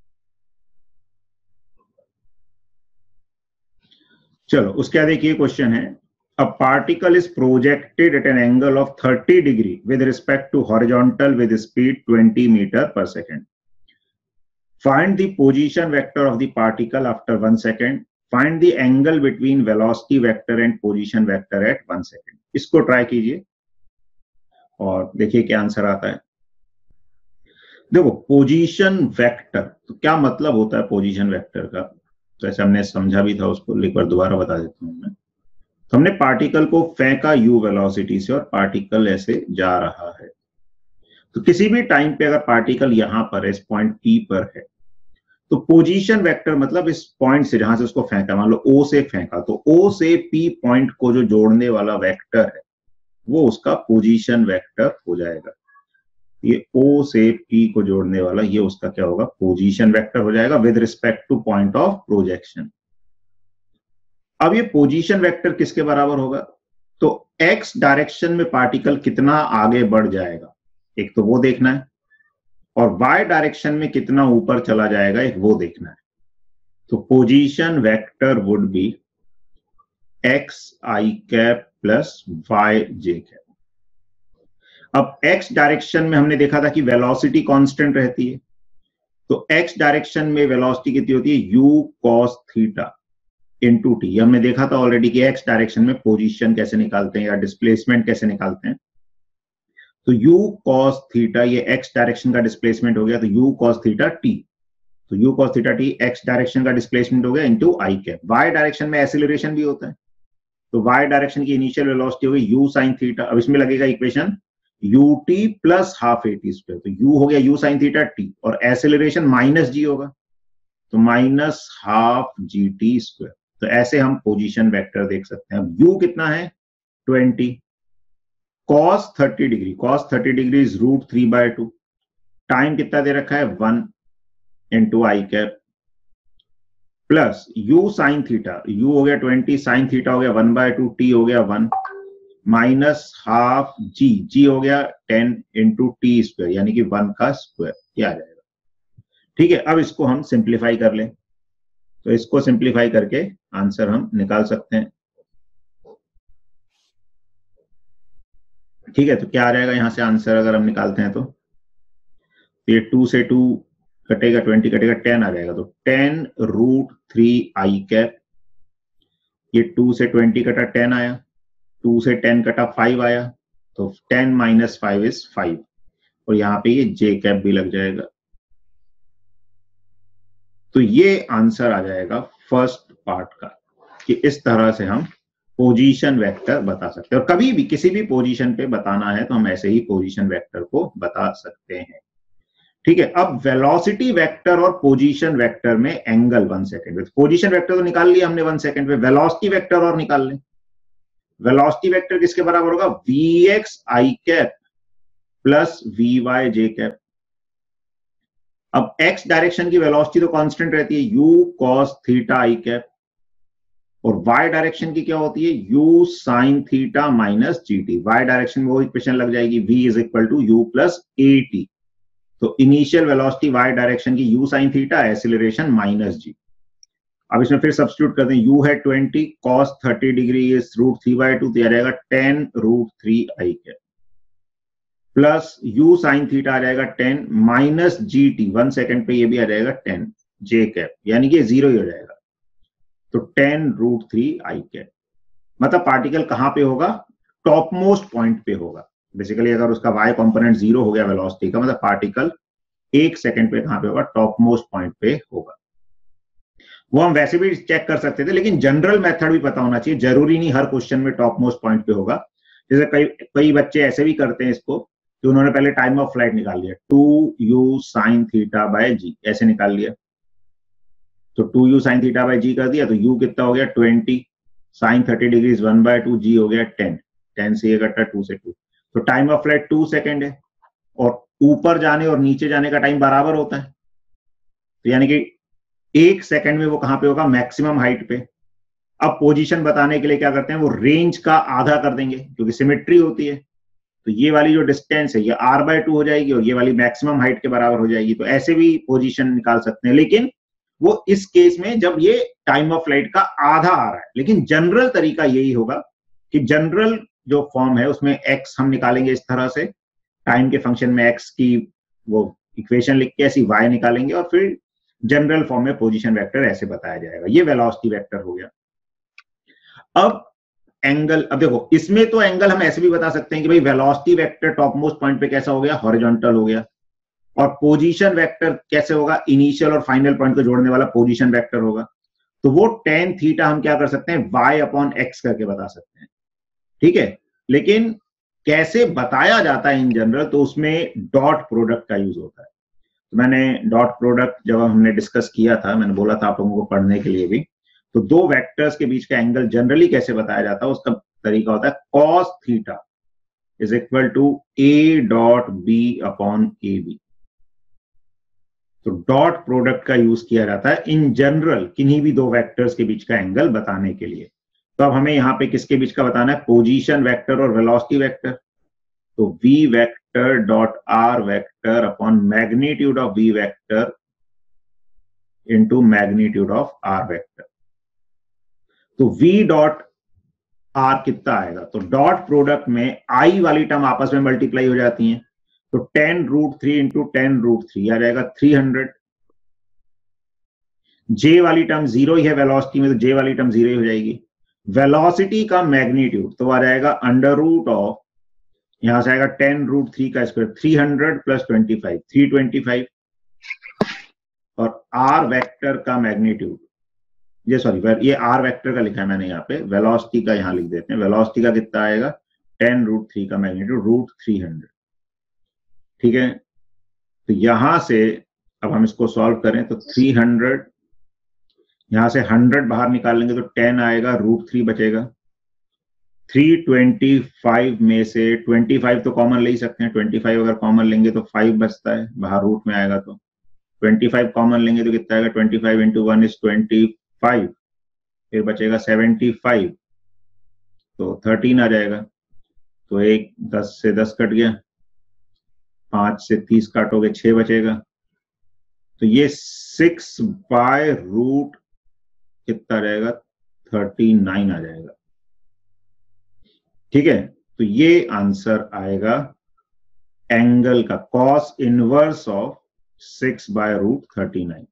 A: चलो उसके बाद एक ये क्वेश्चन है, a particle is projected at an angle of thirty degree with respect to horizontal with speed twenty meter per second. Find the position vector of the particle after one second. Find the angle between velocity vector and position vector at one second. इसको try कीजिए और देखिए क्या answer आता है। देखो position vector, तो क्या मतलब होता है पोजीशन वेक्टर का, तो ऐसे हमने समझा भी था उसको, एक बार दोबारा बता देता हूं मैं। तो हमने पार्टिकल को फेंका u वेलोसिटी से और पार्टिकल ऐसे जा रहा है। तो किसी भी टाइम पे अगर पार्टिकल यहां पर है, इस पॉइंट P पर है, तो पोजीशन वेक्टर मतलब इस पॉइंट से जहां से उसको फेंका, मान लो O से फेंका, तो O से P पॉइंट को जो जोड़ने वाला वेक्टर है वो उसका पोजीशन वेक्टर हो जाएगा। ये O से P को जोड़ने वाला ये उसका क्या होगा, पोजीशन वेक्टर हो जाएगा with respect to point of projection. अब ये पोजीशन वेक्टर किसके बराबर होगा, तो x डायरेक्शन में पार्टिकल कितना आगे बढ़ जाएगा, एक तो वो देखना है, और y डायरेक्शन में कितना ऊपर चला जाएगा, एक वो देखना है। तो position vector would be x i cap plus y j cap. अब x डायरेक्शन में हमने देखा था कि वेलोसिटी कांस्टेंट रहती है, तो x डायरेक्शन में वेलोसिटी कितनी होती है, u cos theta into t. हमने देखा था ऑलरेडी कि x डायरेक्शन में पोजीशन कैसे निकालते हैं या डिस्प्लेसमेंट कैसे निकालते हैं। तो u cos थीटा, ये x डायरेक्शन का डिस्प्लेसमेंट हो गया, तो u cos थीटा t, तो u cos theta t x direction का डिस्प्लेसमेंट हो गया into i cap. y direction में एक्सीलरेशन भी होता है, तो y डायरेक्शन की इनिशियल वेलोसिटी हो गई u sin थीटा। अब इसमें लगेगा equation ut plus half a t square, तो u हो गया u sin थीटा t, और एक्सीलरेशन माइनस जी होगा, तो minus half g t square. तो ऐसे हम पोजीशन वेक्टर देख सकते हैं। अब u कितना है twenty, cos thirty degree, cos thirty degree is root three by two, time कितना दे रखा है one into i cap, plus u sine theta, u हो गया ट्वेंटी, साइन थीटा हो गया वन बाय टू, टी हो गया one, minus half g, g हो गया टेन इंटू टी स्क्वायर, यानी कि वन का स्क्वायर, ये आ जाएगा। ठीक है, अब इसको हम सिंप्लीफाई कर लें, तो इसको सिंप्लीफाई करके आंसर हम निकाल सकते हैं। ठीक है, तो क्या आ जाएगा यहां से आंसर अगर हम निकालते हैं तो ये टू से टू कटेगा, ट्वेंटी कटेगा, टेन आ जाएगा। तो ten root three i cap, ये टू से ट्वेंटी कटा टेन आया, टू से टेन कटा फाइव आया, तो ten minus five is five, और यहां पे ये जे कैप भी लग जाएगा। तो ये आंसर आ जाएगा फर्स्ट पार्ट का, कि इस तरह से हम पोजीशन वेक्टर बता सकते हैं। और कभी भी किसी भी पोजीशन पे बताना है तो हम ऐसे ही पोजीशन वेक्टर को बता सकते हैं। ठीक है, अब वेलोसिटी वेक्टर और पोजीशन वेक्टर में एंगल वन सेकेंड में, पोजीशन वेक्टर तो निकाल लिया हमने वन सेकेंड पे, वेलोसिटी वेक्टर और निकाल लें। वेलोसिटी वेक्टर किसके बराबर होगा? V x i cap plus v y j cap. अब एक्स डायरेक्शन की वेलोसिटी तो कांस्टेंट रहती है, u cos theta i cap, और वाई डायरेक्शन की क्या होती है? U sine theta minus g t. Y direction में वो इक्वेशन लग जाएगी, v is equal to u plus a t. तो इनिशियल वेलोसिटी वाई डायरेक्शन की u sine theta, acceleration minus g. अब इसमें फिर सब्स्टिट्यूट करते हैं, u है twenty, cos thirty degree is root three by two, तो आ जाएगा ten root three i cap, plus u sine theta आ जाएगा ten minus g t, one second पे ये भी आ जाएगा टेन जे कैप, यानी कि जीरो ही हो जाएगा। तो ten root three i cap, मतलब पार्टिकल कहां पे होगा? टॉप मोस्ट पॉइंट पे होगा। बेसिकली अगर उसका y कंपोनेंट जीरो हो गया वेलोसिटी का, मतलब पार्टिकल एक सेकंड पे कहां पे होगा? टॉप मोस्ट पॉइंट पे होगा। वो हम वैसे भी चेक कर सकते थे, लेकिन जनरल मेथड भी पता होना चाहिए, जरूरी नहीं हर क्वेश्चन में टॉप मोस्ट पॉइंट पे होगा। जैसे कई कई बच्चे ऐसे भी करते हैं इसको कि उन्होंने पहले टाइम ऑफ फ्लाइट निकाल लिया, two u sine theta by g, ऐसे निकाल लिया। तो two u sine theta by g कर दिया, तो u कितना हो गया? Twenty, sine thirty degree one by two, g हो गया टेन, टेन से ये कटा टू से टू, तो time of flight two second है, और ऊपर जाने और नीचे जाने का टाइम बराबर होता है, तो यानी कि एक सेकंड में वो कहां पे होगा? मैक्सिमम हाइट पे। अब पोजीशन बताने के लिए क्या करते हैं, वो रेंज का आधा कर देंगे, क्योंकि सिमेट्री होती है। तो ये वाली जो डिस्टेंस है ये आर बाय टू हो जाएगी, और ये वाली मैक्सिमम हाइट के बराबर हो जाएगी। तो ऐसे भी पोजीशन निकाल सकते हैं, लेकिन वो इस केस में जब ये टाइम ऑफ फ्लाइट का आधा आ रहा है। लेकिन जनरल तरीका यही होगा कि जनरल जो फॉर्म है उसमें x हम निकालेंगे इस तरह से, टाइम के फंक्शन में x की वो इक्वेशन लिख के ऐसी y निकालेंगे, और फिर जनरल फॉर्म में पोजीशन वेक्टर ऐसे बताया जाएगा। ये वेलोसिटी वेक्टर हो गया। अब एंगल, अब देखो इसमें तो एंगल हम ऐसे भी बता सकते हैं कि भाई velocity vector top most point पे कैसा हो गया? हॉरिजॉन्टल हो गया। और पोजीशन वेक्टर कैसे होगा? इनिशियल और फाइनल पॉइंट को जोड़ने वाला पोजीशन वेक्टर होगा। तो वो टेन थीटा हम क्या कर सकते हैं? y अपॉन एक्स करके बता सकते हैं। ठीक है, लेकिन कैसे बताया जाता है इन जनरल? तो उसमें डॉट प्रोडक्ट का यूज होता है। तो मैंने डॉट प्रोडक्ट जब हमने डिस्कस किया था, मैंने बोला था आप लोगों को पढ़ने के लिए भी, तो दो वेक्टर्स के बीच का एंगल जनरली कैसे बताया जाता है, उसका तरीका होता है cos थीटा is equal to a dot b upon a b. तो डॉट प्रोडक्ट का यूज किया जाता है इन जनरल किन्हीं भी दो वेक्टर्स के बीच का एंगल बताने के लिए। तो अब हमें यहां पे किसके बीच का बताना है? पोजीशन वेक्टर और वेलोसिटी वेक्टर। तो v vector dot r vector upon magnitude of v vector into magnitude of r vector. तो v डॉट r कितना आएगा? तो डॉट प्रोडक्ट में i वाली टर्म आपस में मल्टीप्लाई हो जाती हैं, तो ten root three into ten root three आ जाएगा थ्री हंड्रेड। जे वाली टर्म जीरो ही है वेलोसिटी में, तो जे वाली टर्म जीरो ही हो जाएगी। वेलोसिटी का मैग्नीट्यूड तो आ जाएगा अंडर रूट ऑफ, यहां से आएगा टेन रूट थ्री का square, three hundred plus twenty five, three twenty five. और आर वेक्टर का मैग्नीट्यूड, ये सॉरी ये आर वेक्टर का लिखा है मैंने यहाँ पे, वेलोसिटी का यहां लिख देते हैं। वेलोसिटी का कितना आएगा? टेन रूट थ्री का मैग्नीट्यूड रूट थ्री हंड्रेड। ठीक है, तो यहां से अब हम इसको सॉल्व करें तो थ्री हंड्रेड, यहां से हंड्रेड बाहर निकाल लेंगे तो टेन आएगा, रूट थ्री बचेगा। थ्री ट्वेंटी फाइव में से ट्वेंटी फाइव तो कॉमन ले ही सकते हैं, ट्वेंटी फाइव अगर कॉमन लेंगे तो फाइव बचता है, बाहर रूट में आएगा तो ट्वेंटी फाइव कॉमन लेंगे तो कितना आएगा? Twenty five into one is twenty five, फिर बचेगा सेवेंटी फाइव, तो थर्टीन आ जाएगा। तो एक दस से दस कट गया, पांच से तीस काटोगे छह बचेगा, तो ये सिक्स बाय रूट कितना रहेगा? थर्टी नाइन आ जाएगा। ठीक है, तो ये आंसर आएगा एंगल का cos inverse of six by root thirty nine.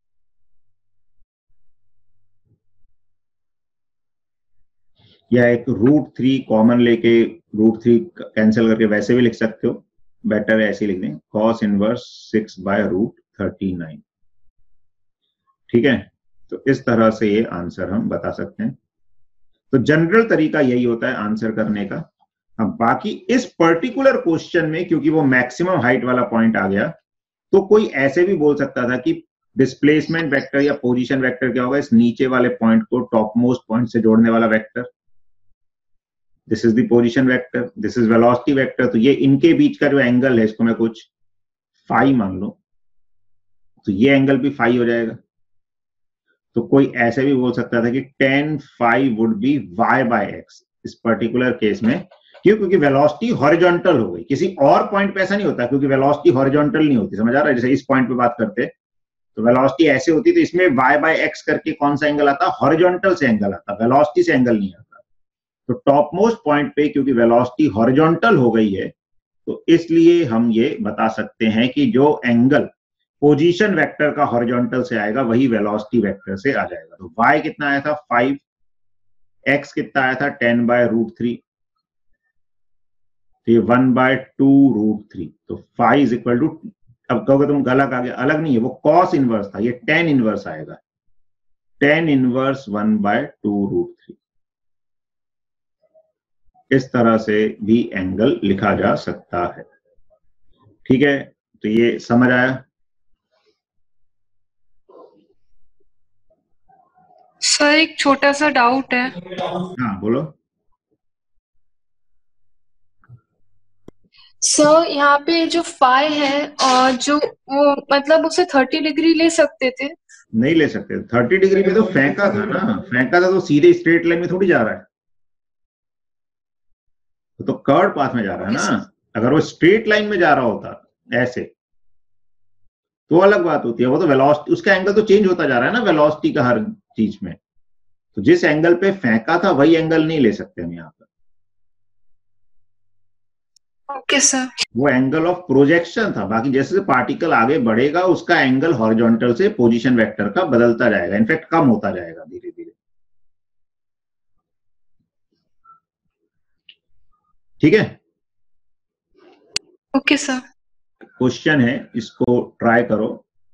A: या एक रूट थ्री कॉमन लेके रूट थ्री कैंसिल करके वैसे भी लिख सकते हो, बेटर है ऐसे लिख दें, cos inverse six by root thirty nine. ठीक है, तो इस तरह से ये आंसर हम बता सकते हैं। तो जनरल तरीका यही होता है आंसर करने का। हम बाकी इस पर्टिकुलर क्वेश्चन में क्योंकि वो मैक्सिमम हाइट वाला पॉइंट आ गया, तो कोई ऐसे भी बोल सकता था कि डिस्प्लेसमेंट वेक्टर या पोजीशन वेक्टर क्या होगा, इस नीचे वाले पॉइंट को टॉप मोस्ट पॉइंट से जोड़ने वाला vector, this is the position vector, this is velocity vector. तो ये इनके बीच का जो एंगल है इसको मैं कुछ फाई मान लो, तो ये एंगल भी फाई हो जाएगा। तो कोई ऐसे भी बोल सकता था कि tan phi would be y by x इस पर्टिकुलर केस में, क्यों? क्योंकि वेलोसिटी हॉरिजॉन्टल हो गई। किसी और पॉइंट पे ऐसा नहीं होता, क्योंकि वेलोसिटी हॉरिजॉन्टल नहीं होती, समझ आ रहा है? जैसे इस पॉइंट पे बात करते तो वेलोसिटी ऐसे होती, तो इसमें वाई बाय एक्स करके कौन सा एंगल आता? हॉरिजॉन्टल से एंगल आता, वेलोसिटी से एंगल नहीं आता। तो टॉप मोस्ट पॉइंट पे क्योंकि वेलोसिटी हॉरिजॉन्टल हो गई है, तो इसलिए हम ये बता सकते हैं कि जो एंगल पोजीशन वेक्टर का हॉरिजॉन्टल से आएगा वही वेलोसिटी वेक्टर से आ जाएगा। तो y कितना आया था? फाइव, x कितना आया था? टेन बाय रूट थ्री, तो ये one by two root three. तो फाइव इज इक्वल टू, अब कहोगे तुम गलत आ गया, अलग नहीं है, वो कॉस इनवर्स था, ये टेन इनवर्स आएगा, tan inverse one by two root three. इस तरह से भी एंगल लिखा जा सकता है। ठीक है, तो ये समझ आया?
E: सर एक छोटा सा डाउट है।
A: हाँ बोलो।
E: सर यहाँ पे जो फाई है और जो वो मतलब उसे थर्टी डिग्री ले सकते थे?
A: नहीं ले सकते, थर्टी डिग्री में तो फेंका था ना, फेंका था तो सीधे स्ट्रेट लाइन में थोड़ी जा रहा है, तो कर्व पाथ में जा रहा है ना। अगर वो स्ट्रेट लाइन में जा रहा होता ऐसे तो अलग बात होती है, वो तो वेलोसिटी, उसका एंगल तो चेंज होता जा रहा है ना वेलोसिटी का हर चीज में। तो जिस एंगल पे फेंका था वही एंगल नहीं ले सकते हम यहाँ पर।
E: Okay sir.
A: वो एंगल ऑफ प्रोजेक्शन था, बाकी जैसे जैसे पार्टिकल आगे बढ़ेगा उसका एंगल हॉरिजॉन्टल से पोजीशन वेक्टर का बदलता जाएगा, इनफैक्ट कम होता जाएगा धीरे धीरे। ठीक है,
E: ओके सर।
A: क्वेश्चन है, इसको ट्राई करो।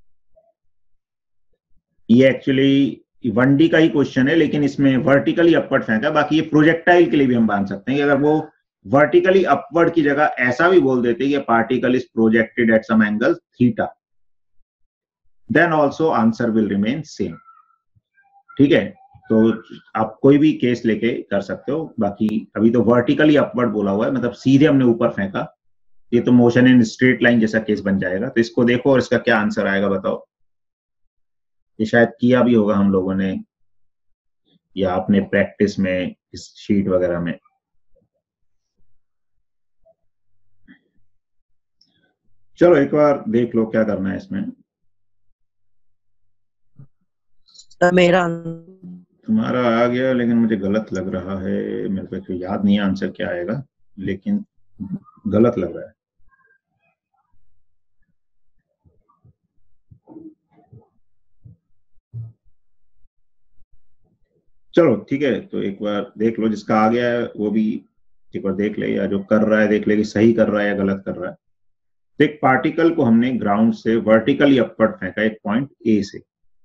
A: ये एक्चुअली वन डी का ही क्वेश्चन है, लेकिन इसमें वर्टिकली अपवर्ड फेंका, बाकी ये प्रोजेक्टाइल के लिए भी हम मान सकते हैं कि अगर वो वर्टिकली अपवर्ड की जगह ऐसा भी बोल देते कि particle is projected at some angle theta, then also answer will remain same. ठीक है, तो आप कोई भी केस लेके कर सकते हो। बाकी अभी तो वर्टिकली अपवर्ड बोला हुआ है, मतलब सीधे हमने ऊपर फेंका, ये तो मोशन इन स्ट्रेट लाइन जैसा केस बन जाएगा। तो इसको देखो और इसका क्या आंसर आएगा बताओ। ये शायद किया भी होगा हम लोगों ने या अपने प्रैक्टिस में इस शीट वगैरह में। चलो एक बार देख लो क्या करना है इसमें।
D: मेरा
A: तुम्हारा आ गया, लेकिन मुझे गलत लग रहा है, मेरे को याद नहीं है आंसर क्या आएगा, लेकिन गलत लग रहा है। चलो ठीक है, तो एक बार देख लो, जिसका आ गया है वो भी एक बार देख ले, या जो कर रहा है देख ले कि सही कर रहा है या गलत कर रहा है। तो एक पार्टिकल को हमने ग्राउंड से वर्टिकली अपवर्ड फेंका एक पॉइंट ए से,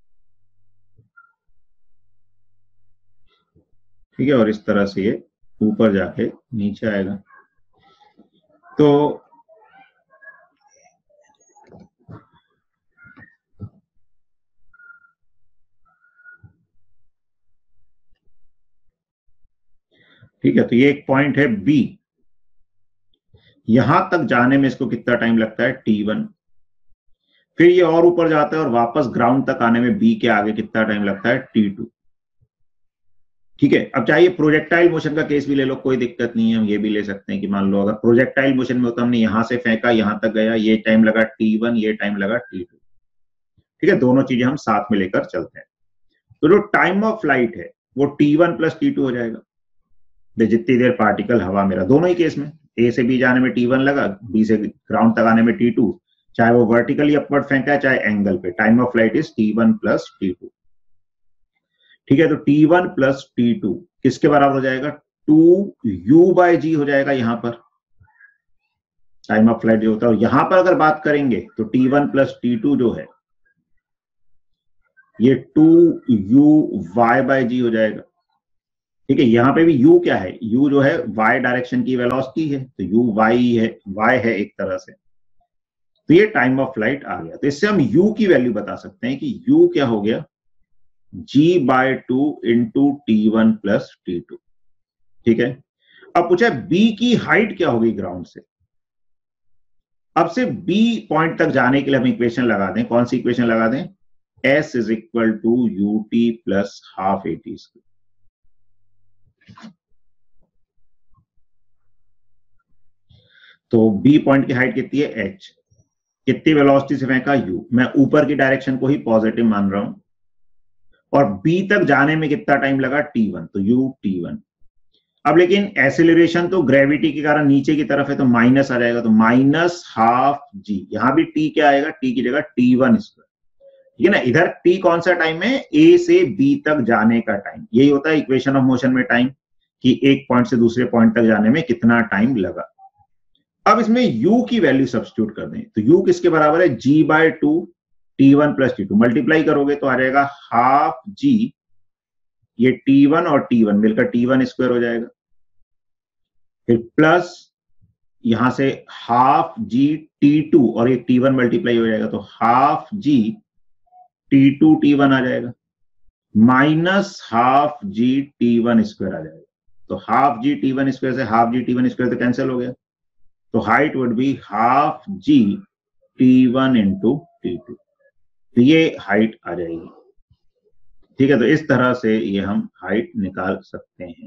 A: ठीक है, और इस तरह से ये ऊपर जाके नीचे आएगा। तो ठीक है, तो ये एक पॉइंट है बी, यहां तक जाने में इसको कितना टाइम लगता है? T one. फिर ये और ऊपर जाता है और वापस ग्राउंड तक आने में बी के आगे कितना टाइम लगता है? T two. ठीक है, अब चाहिए प्रोजेक्टाइल मोशन का केस भी ले लो, कोई दिक्कत नहीं है, हम ये भी ले सकते हैं कि मान लो अगर प्रोजेक्टाइल मोशन में होता, हमने यहां से फेंका यहां तक गया, ये टाइम लगा टी वन, ये टाइम लगा टी टू। ठीक है, दोनों चीजें हम साथ में लेकर चलते हैं। तो जो टाइम ऑफ फ्लाइट है वो t one plus t two हो जाएगा, जितनी देर पार्टिकल हवा में रहा, दोनों ही केस में, ए से बी जाने में टी वन लगा, बी से ग्राउंड तक आने में टी टू, चाहे वो वर्टिकली अपवर्ड फेंका है चाहे एंगल पे, time of flight is t one plus t two. ठीक है, तो t one plus t two किसके बराबर हो जाएगा, टू यू बाय जी हो जाएगा यहां पर, टाइम ऑफ फ्लाइट जो होता है। और यहां पर अगर बात करेंगे तो t one plus t two जो है ये two u y by g हो जाएगा। ठीक है, यहां पे भी u क्या है, u जो है y डायरेक्शन की वेलोसिटी है, तो u y है, y है एक तरह से, तो ये टाइम ऑफ फ्लाइट आ गया। तो इससे हम u की वैल्यू बता सकते हैं कि u क्या हो गया, g by two into t one plus t two. ठीक है, अब पूछा b की हाइट क्या होगी ग्राउंड से। अब से b पॉइंट तक जाने के लिए हम इक्वेशन लगा दें, कौन सी इक्वेशन लगा दें, s is equal to u t plus half a t square. तो B पॉइंट की हाइट कितनी है, h, कितनी वेलोसिटी से फेंका, u, मैं ऊपर की डायरेक्शन को ही पॉजिटिव मान रहा हूं, और B तक जाने में कितना टाइम लगा, टी वन, तो u टी वन। अब लेकिन एसिलरेशन तो ग्रेविटी के कारण नीचे की तरफ है तो माइनस आ जाएगा, तो माइनस हाफ जी, यहां भी t क्या आएगा, t की जगह टी वन स्क्वायर। ठीक है ना, इधर t कौन सा टाइम है, a से b तक जाने का टाइम, यही होता है इक्वेशन ऑफ मोशन में टाइम, कि एक पॉइंट से दूसरे पॉइंट तक जाने में कितना टाइम लगा। अब इसमें u की वैल्यू सब्स्टिट्यूट कर दें, तो u किसके बराबर है, g by two t one plus t two, multiply करोगे तो आ जाएगा हाफ g, ये टी वन और टी वन मिलकर टी वन स्क्वायर हो जाएगा, फिर प्लस यहां से हाफ जी टी टू और एक टी वन मल्टीप्लाई हो जाएगा, तो half g t two t one आ जाएगा, minus half g t one square आ जाएगा। तो half g t one square से half g t one square तो कैंसिल हो गया, तो height would be half g t one into t two, तो ये हाइट आ जाएगी। ठीक है, तो इस तरह से ये हम हाइट निकाल सकते हैं।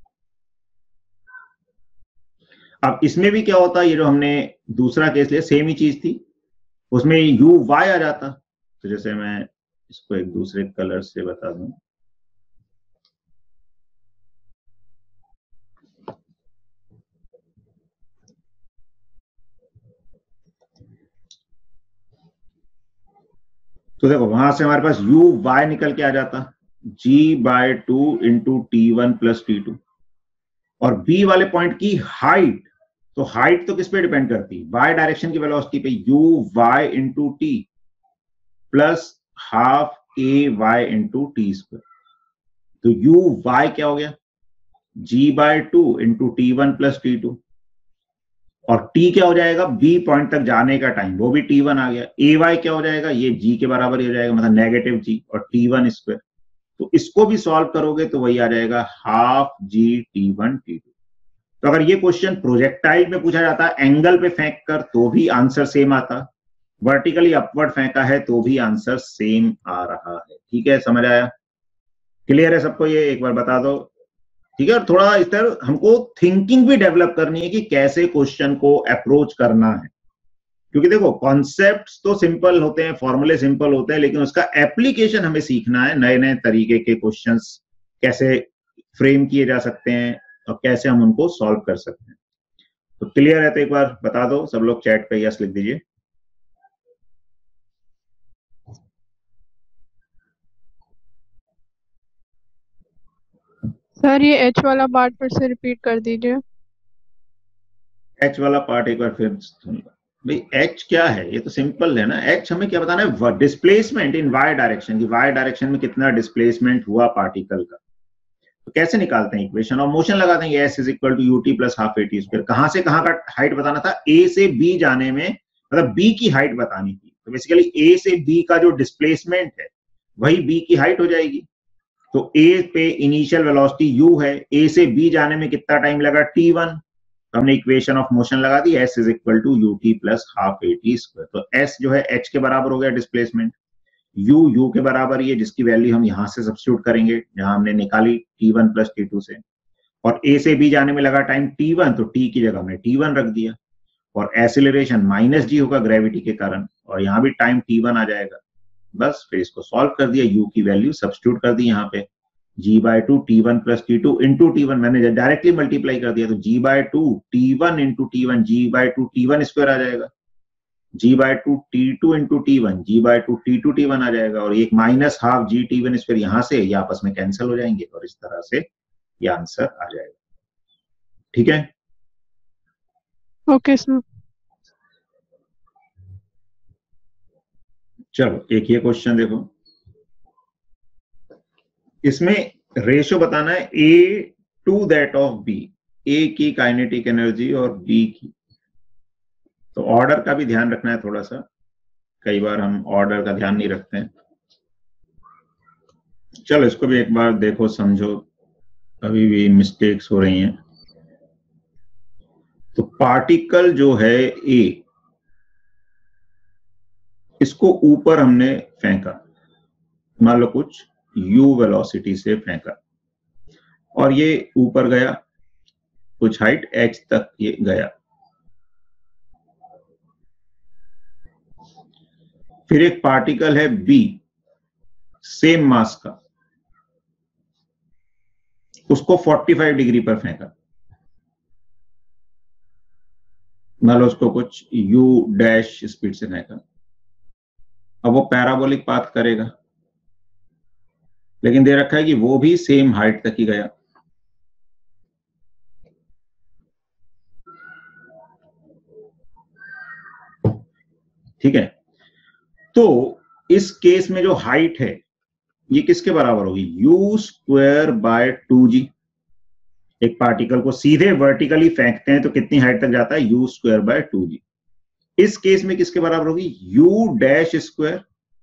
A: अब इसमें भी क्या होता है, ये जो हमने दूसरा केस लिया सेम ही चीज थी, उसमें यू वाई आ जाता, तो जैसे मैं इसको एक दूसरे कलर से बता दूं, तो देखो वहां से हमारे पास u y निकल के आ जाता, g by two into t one plus t two, और b वाले पॉइंट की हाइट, तो हाइट तो किस पे डिपेंड करती है, y डायरेक्शन की वेलोसिटी पे, u y into t plus half a y into t square, तो u y क्या हो गया, g by two into t one plus t two, और t क्या हो जाएगा, b पॉइंट तक जाने का टाइम, वो भी टी वन आ गया, ए वाई क्या हो जाएगा, ये g के बराबर ही हो जाएगा, मतलब नेगेटिव g, और टी वन स्क्वायर, तो इसको भी सॉल्व करोगे तो वही आ जाएगा half g t one t two. तो अगर ये क्वेश्चन प्रोजेक्टाइल में पूछा जाता एंगल पे फेंक कर तो भी आंसर सेम आता, वर्टिकली अपवर्ड फेंका है तो भी आंसर सेम आ रहा है। ठीक है, समझ आया, क्लियर है सबको, ये एक बार बता दो। ठीक है, और थोड़ा इस तरह हमको थिंकिंग भी डेवलप करनी है कि कैसे क्वेश्चन को अप्रोच करना है, क्योंकि देखो कॉन्सेप्ट्स तो सिंपल होते हैं, फॉर्मूले सिंपल होते हैं, लेकिन उसका एप्लीकेशन हमें सीखना है, नए नए तरीके के क्वेश्चंस कैसे फ्रेम किए जा सकते हैं और कैसे हम उनको सॉल्व कर सकते हैं। तो क्लियर है तो एक बार बता दो सब लोग, चैट पे यस लिख दीजिए।
C: सर ये एच वाला पार्ट फिर से रिपीट कर दीजिए।
A: एच वाला पार्ट एक बार फिर भाई, एच क्या है, ये तो सिंपल है ना, एच हमें क्या बताना है, डिस्प्लेसमेंट इन वाई डायरेक्शन, की वाई डायरेक्शन में कितना डिस्प्लेसमेंट हुआ पार्टिकल का। तो कैसे निकालते हैं, इक्वेशन ऑफ मोशन लगा देंगे, s is equal to u t plus half a t square. कहां से कहां का हाइट बताना था, ए से बी जाने में, मतलब बी की हाइट बतानी थी, तो बेसिकली ए से बी का जो डिस्प्लेसमेंट है वही बी की हाइट हो जाएगी। तो ए पे इनिशियल वेलोसिटी यू है, ए से बी जाने में कितना टाइम लगा, टी वन, तो हमने इक्वेशन ऑफ मोशन लगा दी, s is equal to u t plus half a t square. तो एस जो है एच के बराबर हो गया डिस्प्लेसमेंट, यू यू के बराबर ही है, जिसकी वैल्यू हम यहां से सब्स्टिट्यूट करेंगे जहां हमने निकाली t one plus t two से, और ए से बी जाने में लगा टाइम टी वन, तो टी की जगह हमने टी वन रख दिया, और एसिलरेशन माइनस जी होगा ग्रेविटी के कारण, और यहाँ भी टाइम टी वन आ जाएगा। बस फिर इसको सॉल्व कर दिया, यू की वैल्यू सब्स्टिट्यूट कर दी यहाँ पे, g by two t one plus t two into t one, मैंने डायरेक्टली मल्टीप्लाई कर दिया तो g by two t one into t one, g by two t one square आ जाएगा, g by two t two into t one, g by two t two t one आ जाएगा, और एक minus half g t one square यहां से ये आपस में कैंसिल हो जाएंगे और इस तरह से ये आंसर आ जाएगा। ठीक है,
C: ओके सर।
A: चलो एक ये क्वेश्चन देखो, इसमें रेशो बताना है A to that of B, A की काइनेटिक एनर्जी और बी की, तो ऑर्डर का भी ध्यान रखना है थोड़ा सा, कई बार हम ऑर्डर का ध्यान नहीं रखते हैं। चलो इसको भी एक बार देखो समझो, अभी भी मिस्टेक्स हो रही हैं। तो पार्टिकल जो है ए, इसको ऊपर हमने फेंका, मान लो कुछ u वेलोसिटी से फेंका और ये ऊपर गया कुछ हाइट h तक ये गया, फिर एक पार्टिकल है b सेम मास का, उसको पैंतालीस डिग्री पर फेंका, मान लो उसको कुछ u डैश स्पीड से फेंका, अब वो पैराबोलिक पाथ करेगा, लेकिन दे रखा है कि वो भी सेम हाइट तक ही गया। ठीक है, तो इस केस में जो हाइट है ये किसके बराबर होगी, u square by two g. एक पार्टिकल को सीधे वर्टिकली फेंकते हैं तो कितनी हाइट तक जाता है, u square by two g. इस केस में किसके बराबर होगी, u dash square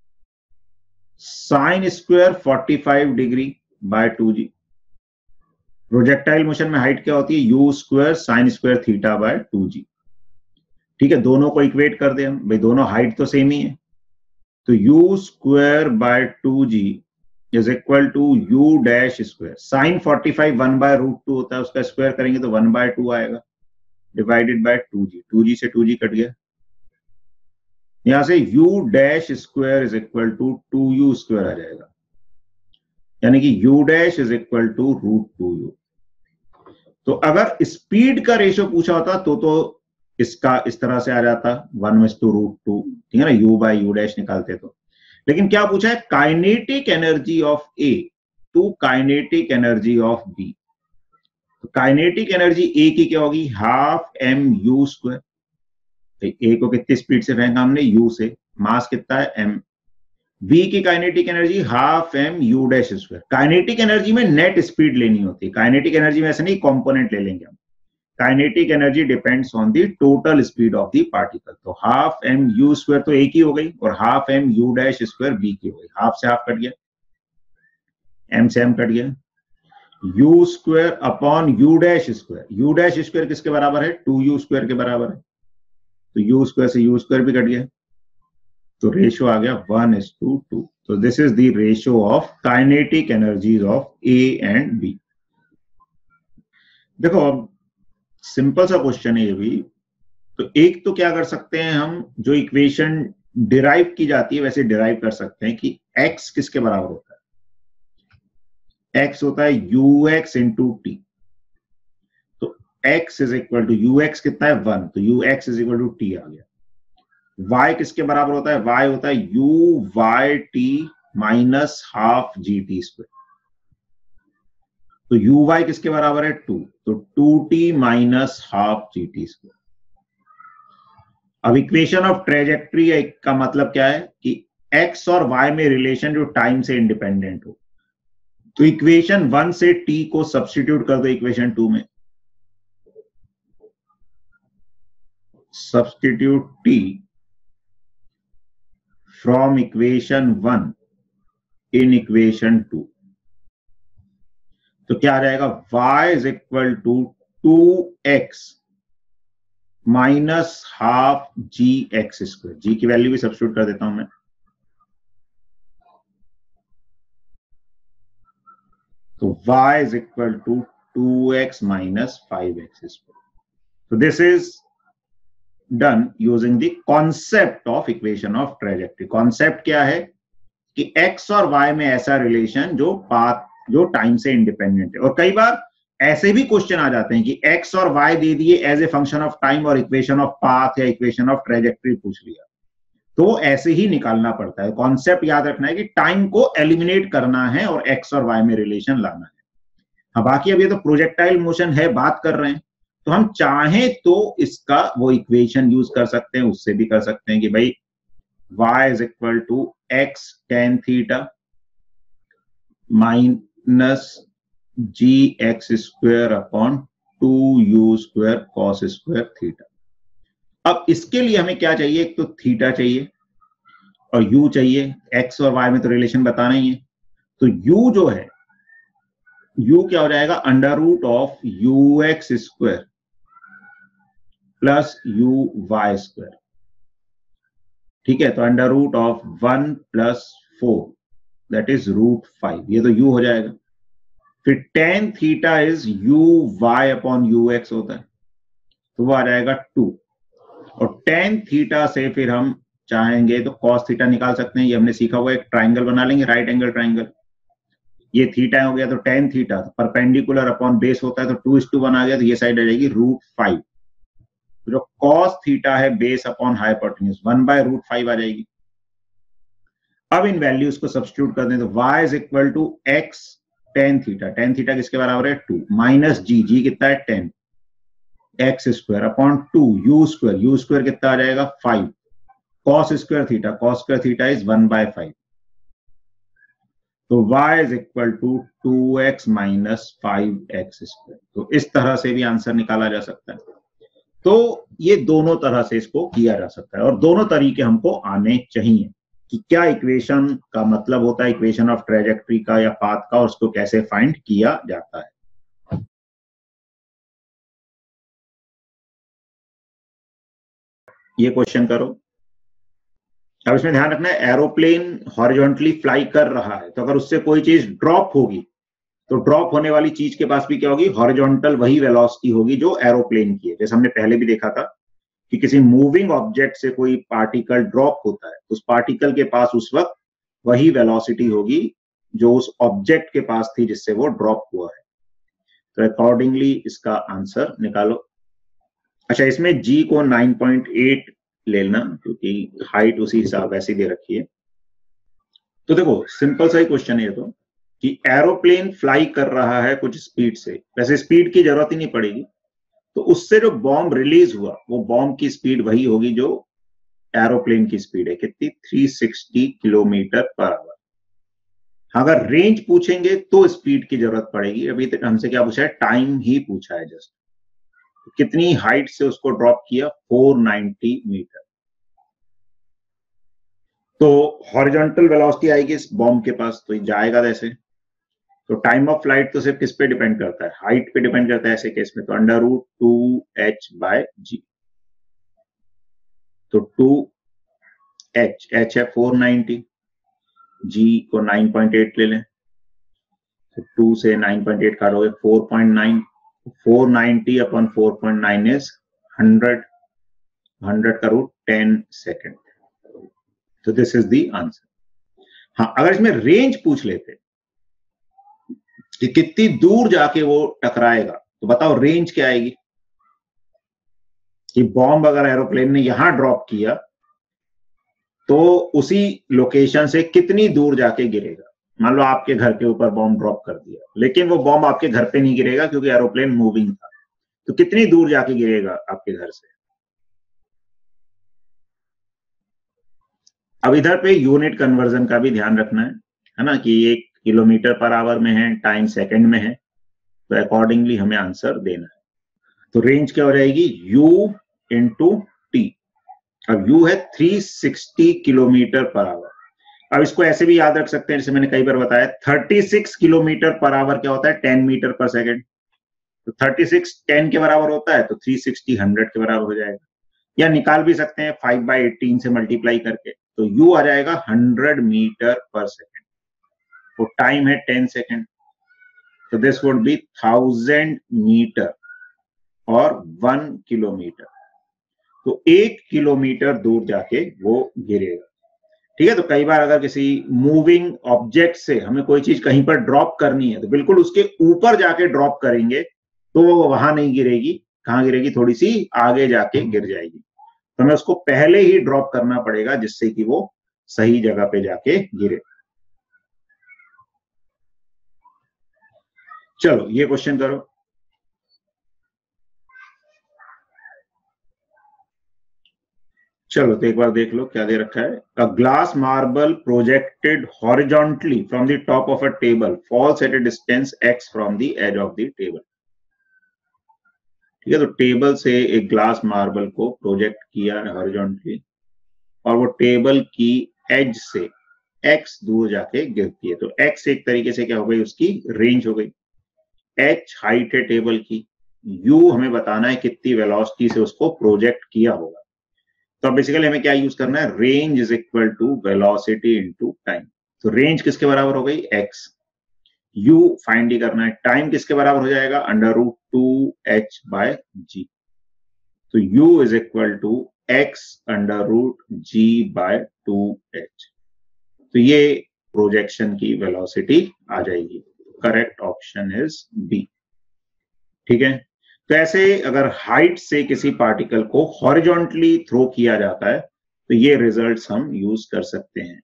A: sine square पैंतालीस degree by two g. Projectile motion में हाइट क्या होती है, u square sine square theta by two g. ठीक है, दोनों को इक्वेट कर दे हम, भाई दोनों हाइट तो सेम ही है, तो u square by two g is equal to u dash square, sine forty five one by root two होता है, उसका स्क्वायर करेंगे तो वन बाय टू आएगा, divided by two g, two g से टू जी कट गया, यहां से u dash square is equal to two u square आ जाएगा, यानी कि u dash is equal to root two u. तो अगर स्पीड का रेशियो पूछा होता तो तो इसका इस तरह से आ जाता one is to root two, ठीक है ना, u बाय यू डैश निकालते तो, लेकिन क्या पूछा है, kinetic energy of A to kinetic energy of B. तो काइनेटिक एनर्जी ए की क्या होगी, half m u square, A को कितनी स्पीड से फेंका हमने, u से, मास कितना है m, v की kinetic energy half m u dash square. Kinetic energy में नेट स्पीड लेनी होती है, काइनेटिक एनर्जी में ऐसे नहीं कंपोनेंट ले लेंगे हम, kinetic energy depends on the total speed of the particle. तो हाफ एम यू स्क्वायर तो ए की हो गई और half m u dash square B की हो गई, हाफ से हाफ कट गया, m से m कट गया, u square upon u dash square, u dash square किसके बराबर है, टू यू स्क्वायर के बराबर है, तो u स्क्वायर से u स्क्वायर भी कट गया, तो रेशियो आ गया वन इज टू टू। तो this is the ratio of kinetic energies of A and B. देखो अब सिंपल सा क्वेश्चन है ये भी, तो एक तो क्या कर सकते हैं हम, जो इक्वेशन डिराइव की जाती है वैसे डिराइव कर सकते हैं कि x किसके बराबर होता है, x होता है u x into t, x is equal to u x कितना है वन, तो u x is equal to t आ गया। y किसके बराबर होता है, y होता है u y t minus half g t square, तो यू वाई किसके बराबर है टू, तो two t minus half g t square. अब इक्वेशन ऑफ ट्रेजेक्ट्री का मतलब क्या है कि x और y में रिलेशन जो टाइम से इंडिपेंडेंट हो, तो इक्वेशन वन से t को सब्स्टिट्यूट कर दो इक्वेशन टू में, substitute t from equation one in equation to, तो क्या आ जाएगा, y is equal to two x minus half ji x square, जी की वैल्यू भी सब्स्टिट्यूट कर देता हूं मैं, तो y is equal to two x minus five x square. So this is done using the concept of equation of trajectory. Concept क्या है कि x और y में ऐसा रिलेशन जो पाथ जो टाइम से इंडिपेंडेंट है। और कई बार ऐसे भी क्वेश्चन आ जाते हैं कि एक्स और वाई दे दिए as a function of time और इक्वेशन ऑफ पाथ या इक्वेशन ऑफ ट्रेजेक्ट्री पूछ लिया, तो ऐसे ही निकालना पड़ता है। कॉन्सेप्ट याद रखना है कि टाइम को एलिमिनेट करना है और एक्स और वाई में रिलेशन लाना है। हाँ, बाकी अब ये तो प्रोजेक्टाइल मोशन है, बात कर रहे हैं, तो हम चाहें तो इसका वो इक्वेशन यूज कर सकते हैं, उससे भी कर सकते हैं कि भाई y is equal to x tan theta minus g x square upon two u square cos square theta. अब इसके लिए हमें क्या चाहिए, एक तो थीटा चाहिए और u चाहिए। x और y में तो रिलेशन बताना ही है, तो u जो है u क्या हो जाएगा, under root of u x square plus u y square. ठीक है, तो under root of one plus four that is root five, ये तो u हो जाएगा। फिर tan theta is u y upon u x होता है, तो वो आ जाएगा टू। और टेन थीटा से फिर हम चाहेंगे तो कॉस थीटा निकाल सकते हैं, ये हमने सीखा हुआ, एक ट्राइंगल बना लेंगे, राइट एंगल ट्राइंगल। ये थीटा हो गया तो टेन थीटा, तो परपेंडिकुलर अपॉन बेस होता है, तो टू इज टू वन आ गया, तो ये साइड आ जाएगी रूट फाइव। जो कॉस थीटा है base upon hypotenuse, one by root five आ जाएगी। अब इन वैल्यूज को सब्स्टिट्यूट कर दें तो y is equal to x tan theta, tan theta किसके बराबर है, टू, माइनस जी, जी कितना है ten, x square upon two u square, u square कितना आ जाएगा five, cos square theta, cos square theta is one by five. तो y is equal to two x minus five x square. तो इस तरह से भी आंसर निकाला जा सकता है। तो ये दोनों तरह से इसको किया जा सकता है और दोनों तरीके हमको आने चाहिए कि क्या इक्वेशन का मतलब होता है, इक्वेशन ऑफ ट्रेजेक्ट्री का या पाथ का, और उसको कैसे फाइंड किया जाता है। ये क्वेश्चन करो। अब इसमें ध्यान रखना है, एरोप्लेन हॉरिजॉन्टली फ्लाई कर रहा है, तो अगर उससे कोई चीज ड्रॉप होगी तो ड्रॉप होने वाली चीज के पास भी क्या होगी, हॉरिजॉन्टल वही वेलोसिटी होगी जो एरोप्लेन की है। जैसे हमने पहले भी देखा था कि किसी मूविंग ऑब्जेक्ट से कोई पार्टिकल ड्रॉप होता है, उस पार्टिकल के पास उस वक्त वही वेलोसिटी होगी जो उस ऑब्जेक्ट के पास थी जिससे वो ड्रॉप हुआ है। तो अकॉर्डिंगली इसका आंसर निकालो। अच्छा, इसमें g को नाइन पॉइंट एट लेना क्योंकि हाइट उसी हिसाब वैसी दे रखी है। तो देखो सिंपल सा ही क्वेश्चन है तो कि एरोप्लेन फ्लाई कर रहा है कुछ स्पीड से, वैसे स्पीड की जरूरत ही नहीं पड़ेगी, तो उससे जो बॉम्ब रिलीज हुआ वो बॉम्ब की स्पीड वही होगी जो एरोप्लेन की स्पीड है, कितनी, three sixty kilometre per hour. अगर रेंज पूछेंगे तो स्पीड की जरूरत पड़ेगी, अभी तक हमसे क्या पूछा है, टाइम ही पूछा है जस्ट। तो कितनी हाइट से उसको ड्रॉप किया, फोर नाइंटी मीटर। तो हॉरिजॉन्टल वेलोसिटी आएगी इस बॉम्ब के पास, तो ये जाएगा ऐसे। तो टाइम ऑफ फ्लाइट तो सिर्फ किस पे डिपेंड करता है, हाइट पे डिपेंड करता है ऐसे केस में, तो under root two h by g. तो टू एच, एच है फोर नाइंटी, जी को नाइन पॉइंट एट ले लें, तो टू से नाइन पॉइंट एट काटोगे four point nine, four ninety upon four point nine is hundred, hundred का root ten second. तो दिस इज द आंसर। हाँ, अगर इसमें रेंज पूछ लेते कि कितनी दूर जाके वो टकराएगा, तो बताओ रेंज क्या आएगी, कि बॉम्ब अगर एरोप्लेन ने यहां ड्रॉप किया तो उसी लोकेशन से कितनी दूर जाके गिरेगा। मान लो आपके घर के ऊपर बॉम्ब ड्रॉप कर दिया, लेकिन वो बॉम्ब आपके घर पे नहीं गिरेगा क्योंकि एरोप्लेन मूविंग था, तो कितनी दूर जाके गिरेगा आपके घर से। अब इधर पे यूनिट कन्वर्जन का भी ध्यान रखना है, है ना, कि एक किलोमीटर पर आवर में है, टाइम सेकंड में है, तो अकॉर्डिंगली हमें आंसर देना है। तो रेंज क्या हो जाएगी, u इंटू टी। अब u है three sixty kilometre per hour. अब इसको ऐसे भी याद रख सकते हैं, जैसे मैंने कई बार बताया, thirty six kilometre per hour क्या होता है, टेन मीटर पर सेकेंड। तो थर्टी सिक्स टेन के बराबर होता है, तो थ्री सिक्सटी हंड्रेड के बराबर हो जाएगा। या निकाल भी सकते हैं फाइव बाई एटीन से मल्टीप्लाई करके, तो u आ जाएगा हंड्रेड मीटर पर सेकेंड, तो टाइम है टेन सेकेंड, तो this would be thousand metre और वन किलोमीटर। तो एक किलोमीटर दूर जाके वो गिरेगा। ठीक है, तो कई बार अगर किसी मूविंग ऑब्जेक्ट से हमें कोई चीज कहीं पर ड्रॉप करनी है तो बिल्कुल उसके ऊपर जाके ड्रॉप करेंगे तो वो वहां नहीं गिरेगी, कहां गिरेगी, थोड़ी सी आगे जाके गिर जाएगी। तो हमें उसको पहले ही ड्रॉप करना पड़ेगा जिससे कि वो सही जगह पे जाके गिरे। चलो ये क्वेश्चन करो। चलो तो एक बार देख लो क्या दे रखा है। A glass marble projected horizontally from the top of a table falls at a distance x from the edge of the table. ठीक है, तो टेबल से एक ग्लास मार्बल को प्रोजेक्ट किया हॉरिजॉन्टली और वो टेबल की एज से एक्स दूर जाके गिरती है। तो एक्स एक तरीके से क्या हो गई, उसकी रेंज हो गई। एच हाइट है टेबल की, यू हमें बताना है कितनी वेलोसिटी से उसको प्रोजेक्ट किया होगा। तो बेसिकली हमें क्या यूज करना है, range is equal to velocity into time. तो रेंज किसके बराबर हो गई, एक्स। यू फाइंड ही करना है, टाइम किसके बराबर हो जाएगा, under root two h by g. तो u is equal to x under root g by two h. तो ये प्रोजेक्शन की वेलोसिटी आ जाएगी। Correct option is B. ठीक है, तो ऐसे अगर हाइट से किसी पार्टिकल को हॉरिजॉन्टली थ्रो किया जाता है तो ये रिजल्ट्स हम यूज कर सकते हैं।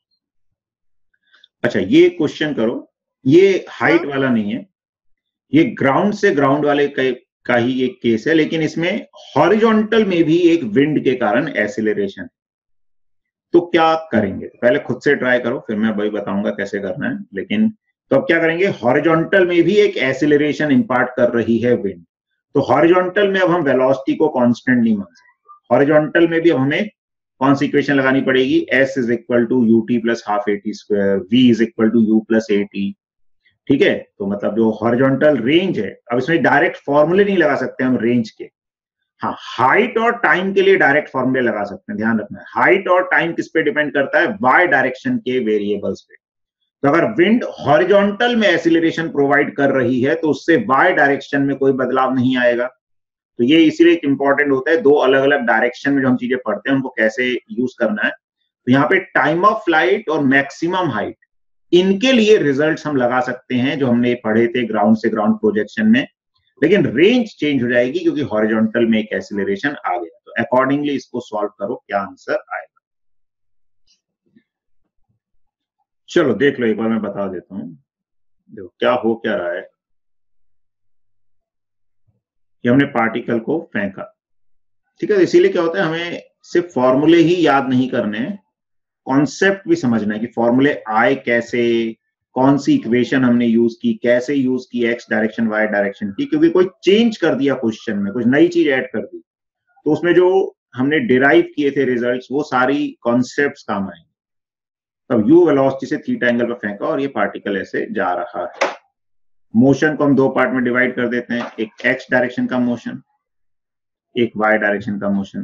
A: अच्छा ये क्वेश्चन करो, ये हाइट वाला नहीं है, ये ग्राउंड से ग्राउंड वाले का ही एक केस है, लेकिन इसमें हॉरिजॉन्टल में भी एक विंड के कारण एसिलरेशन। तो क्या करेंगे, पहले खुद से ट्राई करो फिर मैं वही बताऊंगा कैसे करना है। लेकिन तो अब क्या करेंगे, हॉरिजॉन्टल में भी एक एसिलरेशन इंपार्ट कर रही है विंड। तो हॉरिजॉन्टल में अब हम वेलोसिटी को कांस्टेंट नहीं मान सकते। हॉरिजॉन्टल में भी अब हमें कौन सी इक्वेशन लगानी पड़ेगी, s is equal to u t plus half a t square, v is equal to u plus a t. ठीक है, तो मतलब जो हॉरिजॉन्टल रेंज है, अब इसमें डायरेक्ट फॉर्मूले नहीं लगा सकते हम रेंज के। हाँ, हाइट और टाइम के लिए डायरेक्ट फॉर्मूले लगा सकते हैं, ध्यान रखना है। हाइट और टाइम किस पे डिपेंड करता है, वाई डायरेक्शन के वेरिएबल्स पे। तो अगर विंड हॉरिजॉन्टल में एसिलरेशन प्रोवाइड कर रही है तो उससे वाई डायरेक्शन में कोई बदलाव नहीं आएगा। तो ये इसीलिए इंपॉर्टेंट होता है, दो अलग अलग डायरेक्शन में जो हम चीजें पढ़ते हैं उनको कैसे यूज करना है। तो यहाँ पे टाइम ऑफ फ्लाइट और मैक्सिमम हाइट, इनके लिए रिजल्ट्स हम लगा सकते हैं जो हमने पढ़े थे ग्राउंड से ग्राउंड प्रोजेक्शन में, लेकिन रेंज चेंज हो जाएगी क्योंकि हॉरिजॉन्टल में एक एसिलरेशन आ गया। तो अकॉर्डिंगली इसको सॉल्व करो, क्या आंसर आएगा। चलो देख लो, एक बार मैं बता देता हूं, देखो क्या हो क्या रहा है। कि हमने पार्टिकल को फेंका, ठीक है, इसीलिए क्या होता है, हमें सिर्फ फॉर्मूले ही याद नहीं करने हैं, कॉन्सेप्ट भी समझना है कि फॉर्मूले आए कैसे, कौन सी इक्वेशन हमने यूज की, कैसे यूज की, एक्स डायरेक्शन वाई डायरेक्शन की, क्योंकि कोई चेंज कर दिया क्वेश्चन में, कुछ नई चीज ऐड कर दी तो उसमें जो हमने डिराइव किए थे रिजल्ट्स वो सारी कॉन्सेप्ट्स काम आएंगे। तब यू वेलोसिटी से थीटा एंगल पर फेंका और ये पार्टिकल ऐसे जा रहा है। मोशन को हम दो पार्ट में डिवाइड कर देते हैं, एक एक्स डायरेक्शन का मोशन, एक वाई डायरेक्शन का मोशन।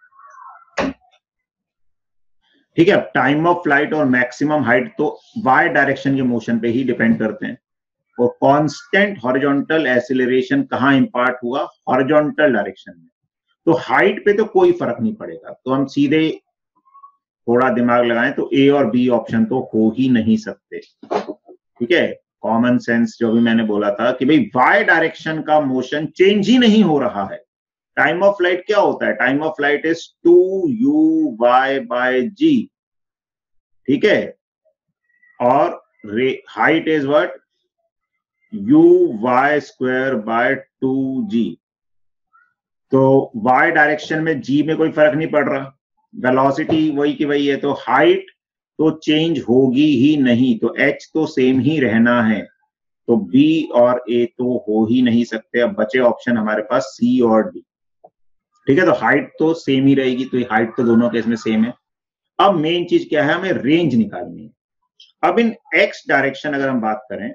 A: ठीक है, अब टाइम ऑफ फ्लाइट और मैक्सिमम हाइट तो वाई डायरेक्शन के मोशन पे ही डिपेंड करते हैं, और कांस्टेंट हॉरिजॉन्टल एसिलरेशन कहां इंपार्ट हुआ, हॉरिजॉन्टल डायरेक्शन में। तो हाइट पे तो कोई फर्क नहीं पड़ेगा, तो हम सीधे थोड़ा दिमाग लगाएं तो ए और बी ऑप्शन तो हो ही नहीं सकते। ठीक है, कॉमन सेंस जो भी मैंने बोला था कि भाई वाई डायरेक्शन का मोशन चेंज ही नहीं हो रहा है। टाइम ऑफ फ्लाइट क्या होता है, time of flight is two u y by g. ठीक है, और height is what, u y square by two g. तो वाई डायरेक्शन में जी में कोई फर्क नहीं पड़ रहा, वेलोसिटी वही की वही है, तो हाइट तो चेंज होगी ही नहीं, तो एच तो सेम ही रहना है। तो बी और ए तो हो ही नहीं सकते। अब बचे ऑप्शन हमारे पास सी और डी। ठीक है, तो हाइट तो सेम ही रहेगी, तो हाइट तो दोनों केस में सेम है। अब मेन चीज क्या है, हमें रेंज निकालनी है। अब इन एक्स डायरेक्शन अगर हम बात करें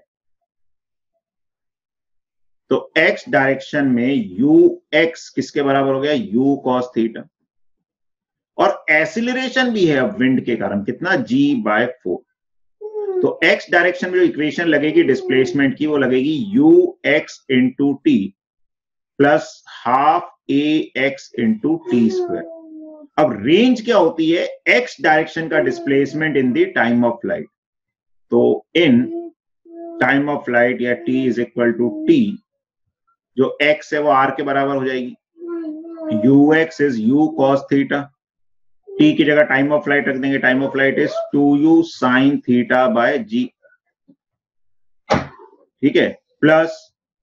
A: तो एक्स डायरेक्शन में यू एक्स किसके बराबर हो गया, यू कॉस थीटा, और एसिलरेशन भी है अब विंड के कारण, कितना, जी बाय फोर। तो एक्स डायरेक्शन में जो इक्वेशन लगेगी डिस्प्लेसमेंट की, वो लगेगी u x into t plus half a x into t square. अब रेंज क्या होती है? एक्स डायरेक्शन का displacement in the time of flight. तो इन टाइम ऑफ फ्लाइट या T is equal to t, जो एक्स है वो आर के बराबर हो जाएगी। U x is u cos theta, t की जगह टाइम ऑफ फ्लाइट रख देंगे, time of flight is two u sine theta by g, ठीक है, प्लस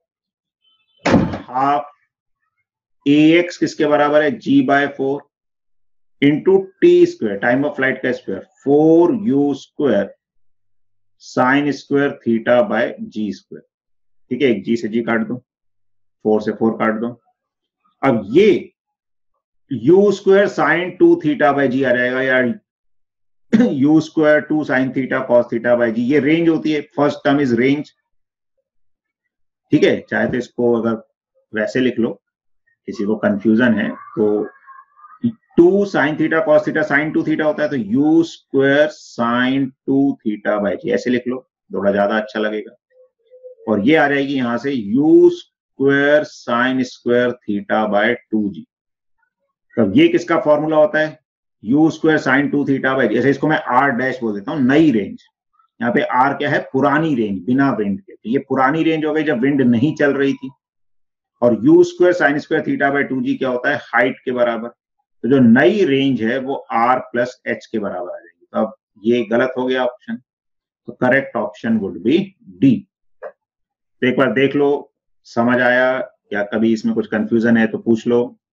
A: हाफ ए एक्स किसके बराबर है? G by four into t square, time of flight का square, four u square sine square theta by g square, ठीक है। एक जी से जी काट दो, फोर से फोर काट दो। अब ये u square sine two theta by g आ जाएगा, या u square two sine theta cos theta by g, ये रेंज होती है। फर्स्ट टर्म इज रेंज, ठीक है। चाहे तो इसको अगर वैसे लिख लो, किसी को कंफ्यूजन है तो two sine theta cos theta sine two theta होता है, तो u square sine two theta by g ऐसे लिख लो, थोड़ा ज्यादा अच्छा लगेगा। और ये आ जाएगी यहां से u square sine square theta by two g. तो ये किसका फॉर्मूला होता है? U square sine two theta by g. ऐसे इसको मैं आर डैश बोल देता हूं, नई रेंज। यहाँ पे आर क्या है? पुरानी रेंज, बिना विंड के। तो ये पुरानी रेंज हो गई जब विंड नहीं चल रही थी। और u square sine square theta by two g क्या होता है? हाइट के बराबर। तो जो नई रेंज है वो आर प्लस एच के बराबर आ जाएगी। तो अब ये गलत हो गया ऑप्शन, तो correct option would be D. तो एक बार देख लो, समझ आया या कभी इसमें कुछ कंफ्यूजन है तो पूछ लो।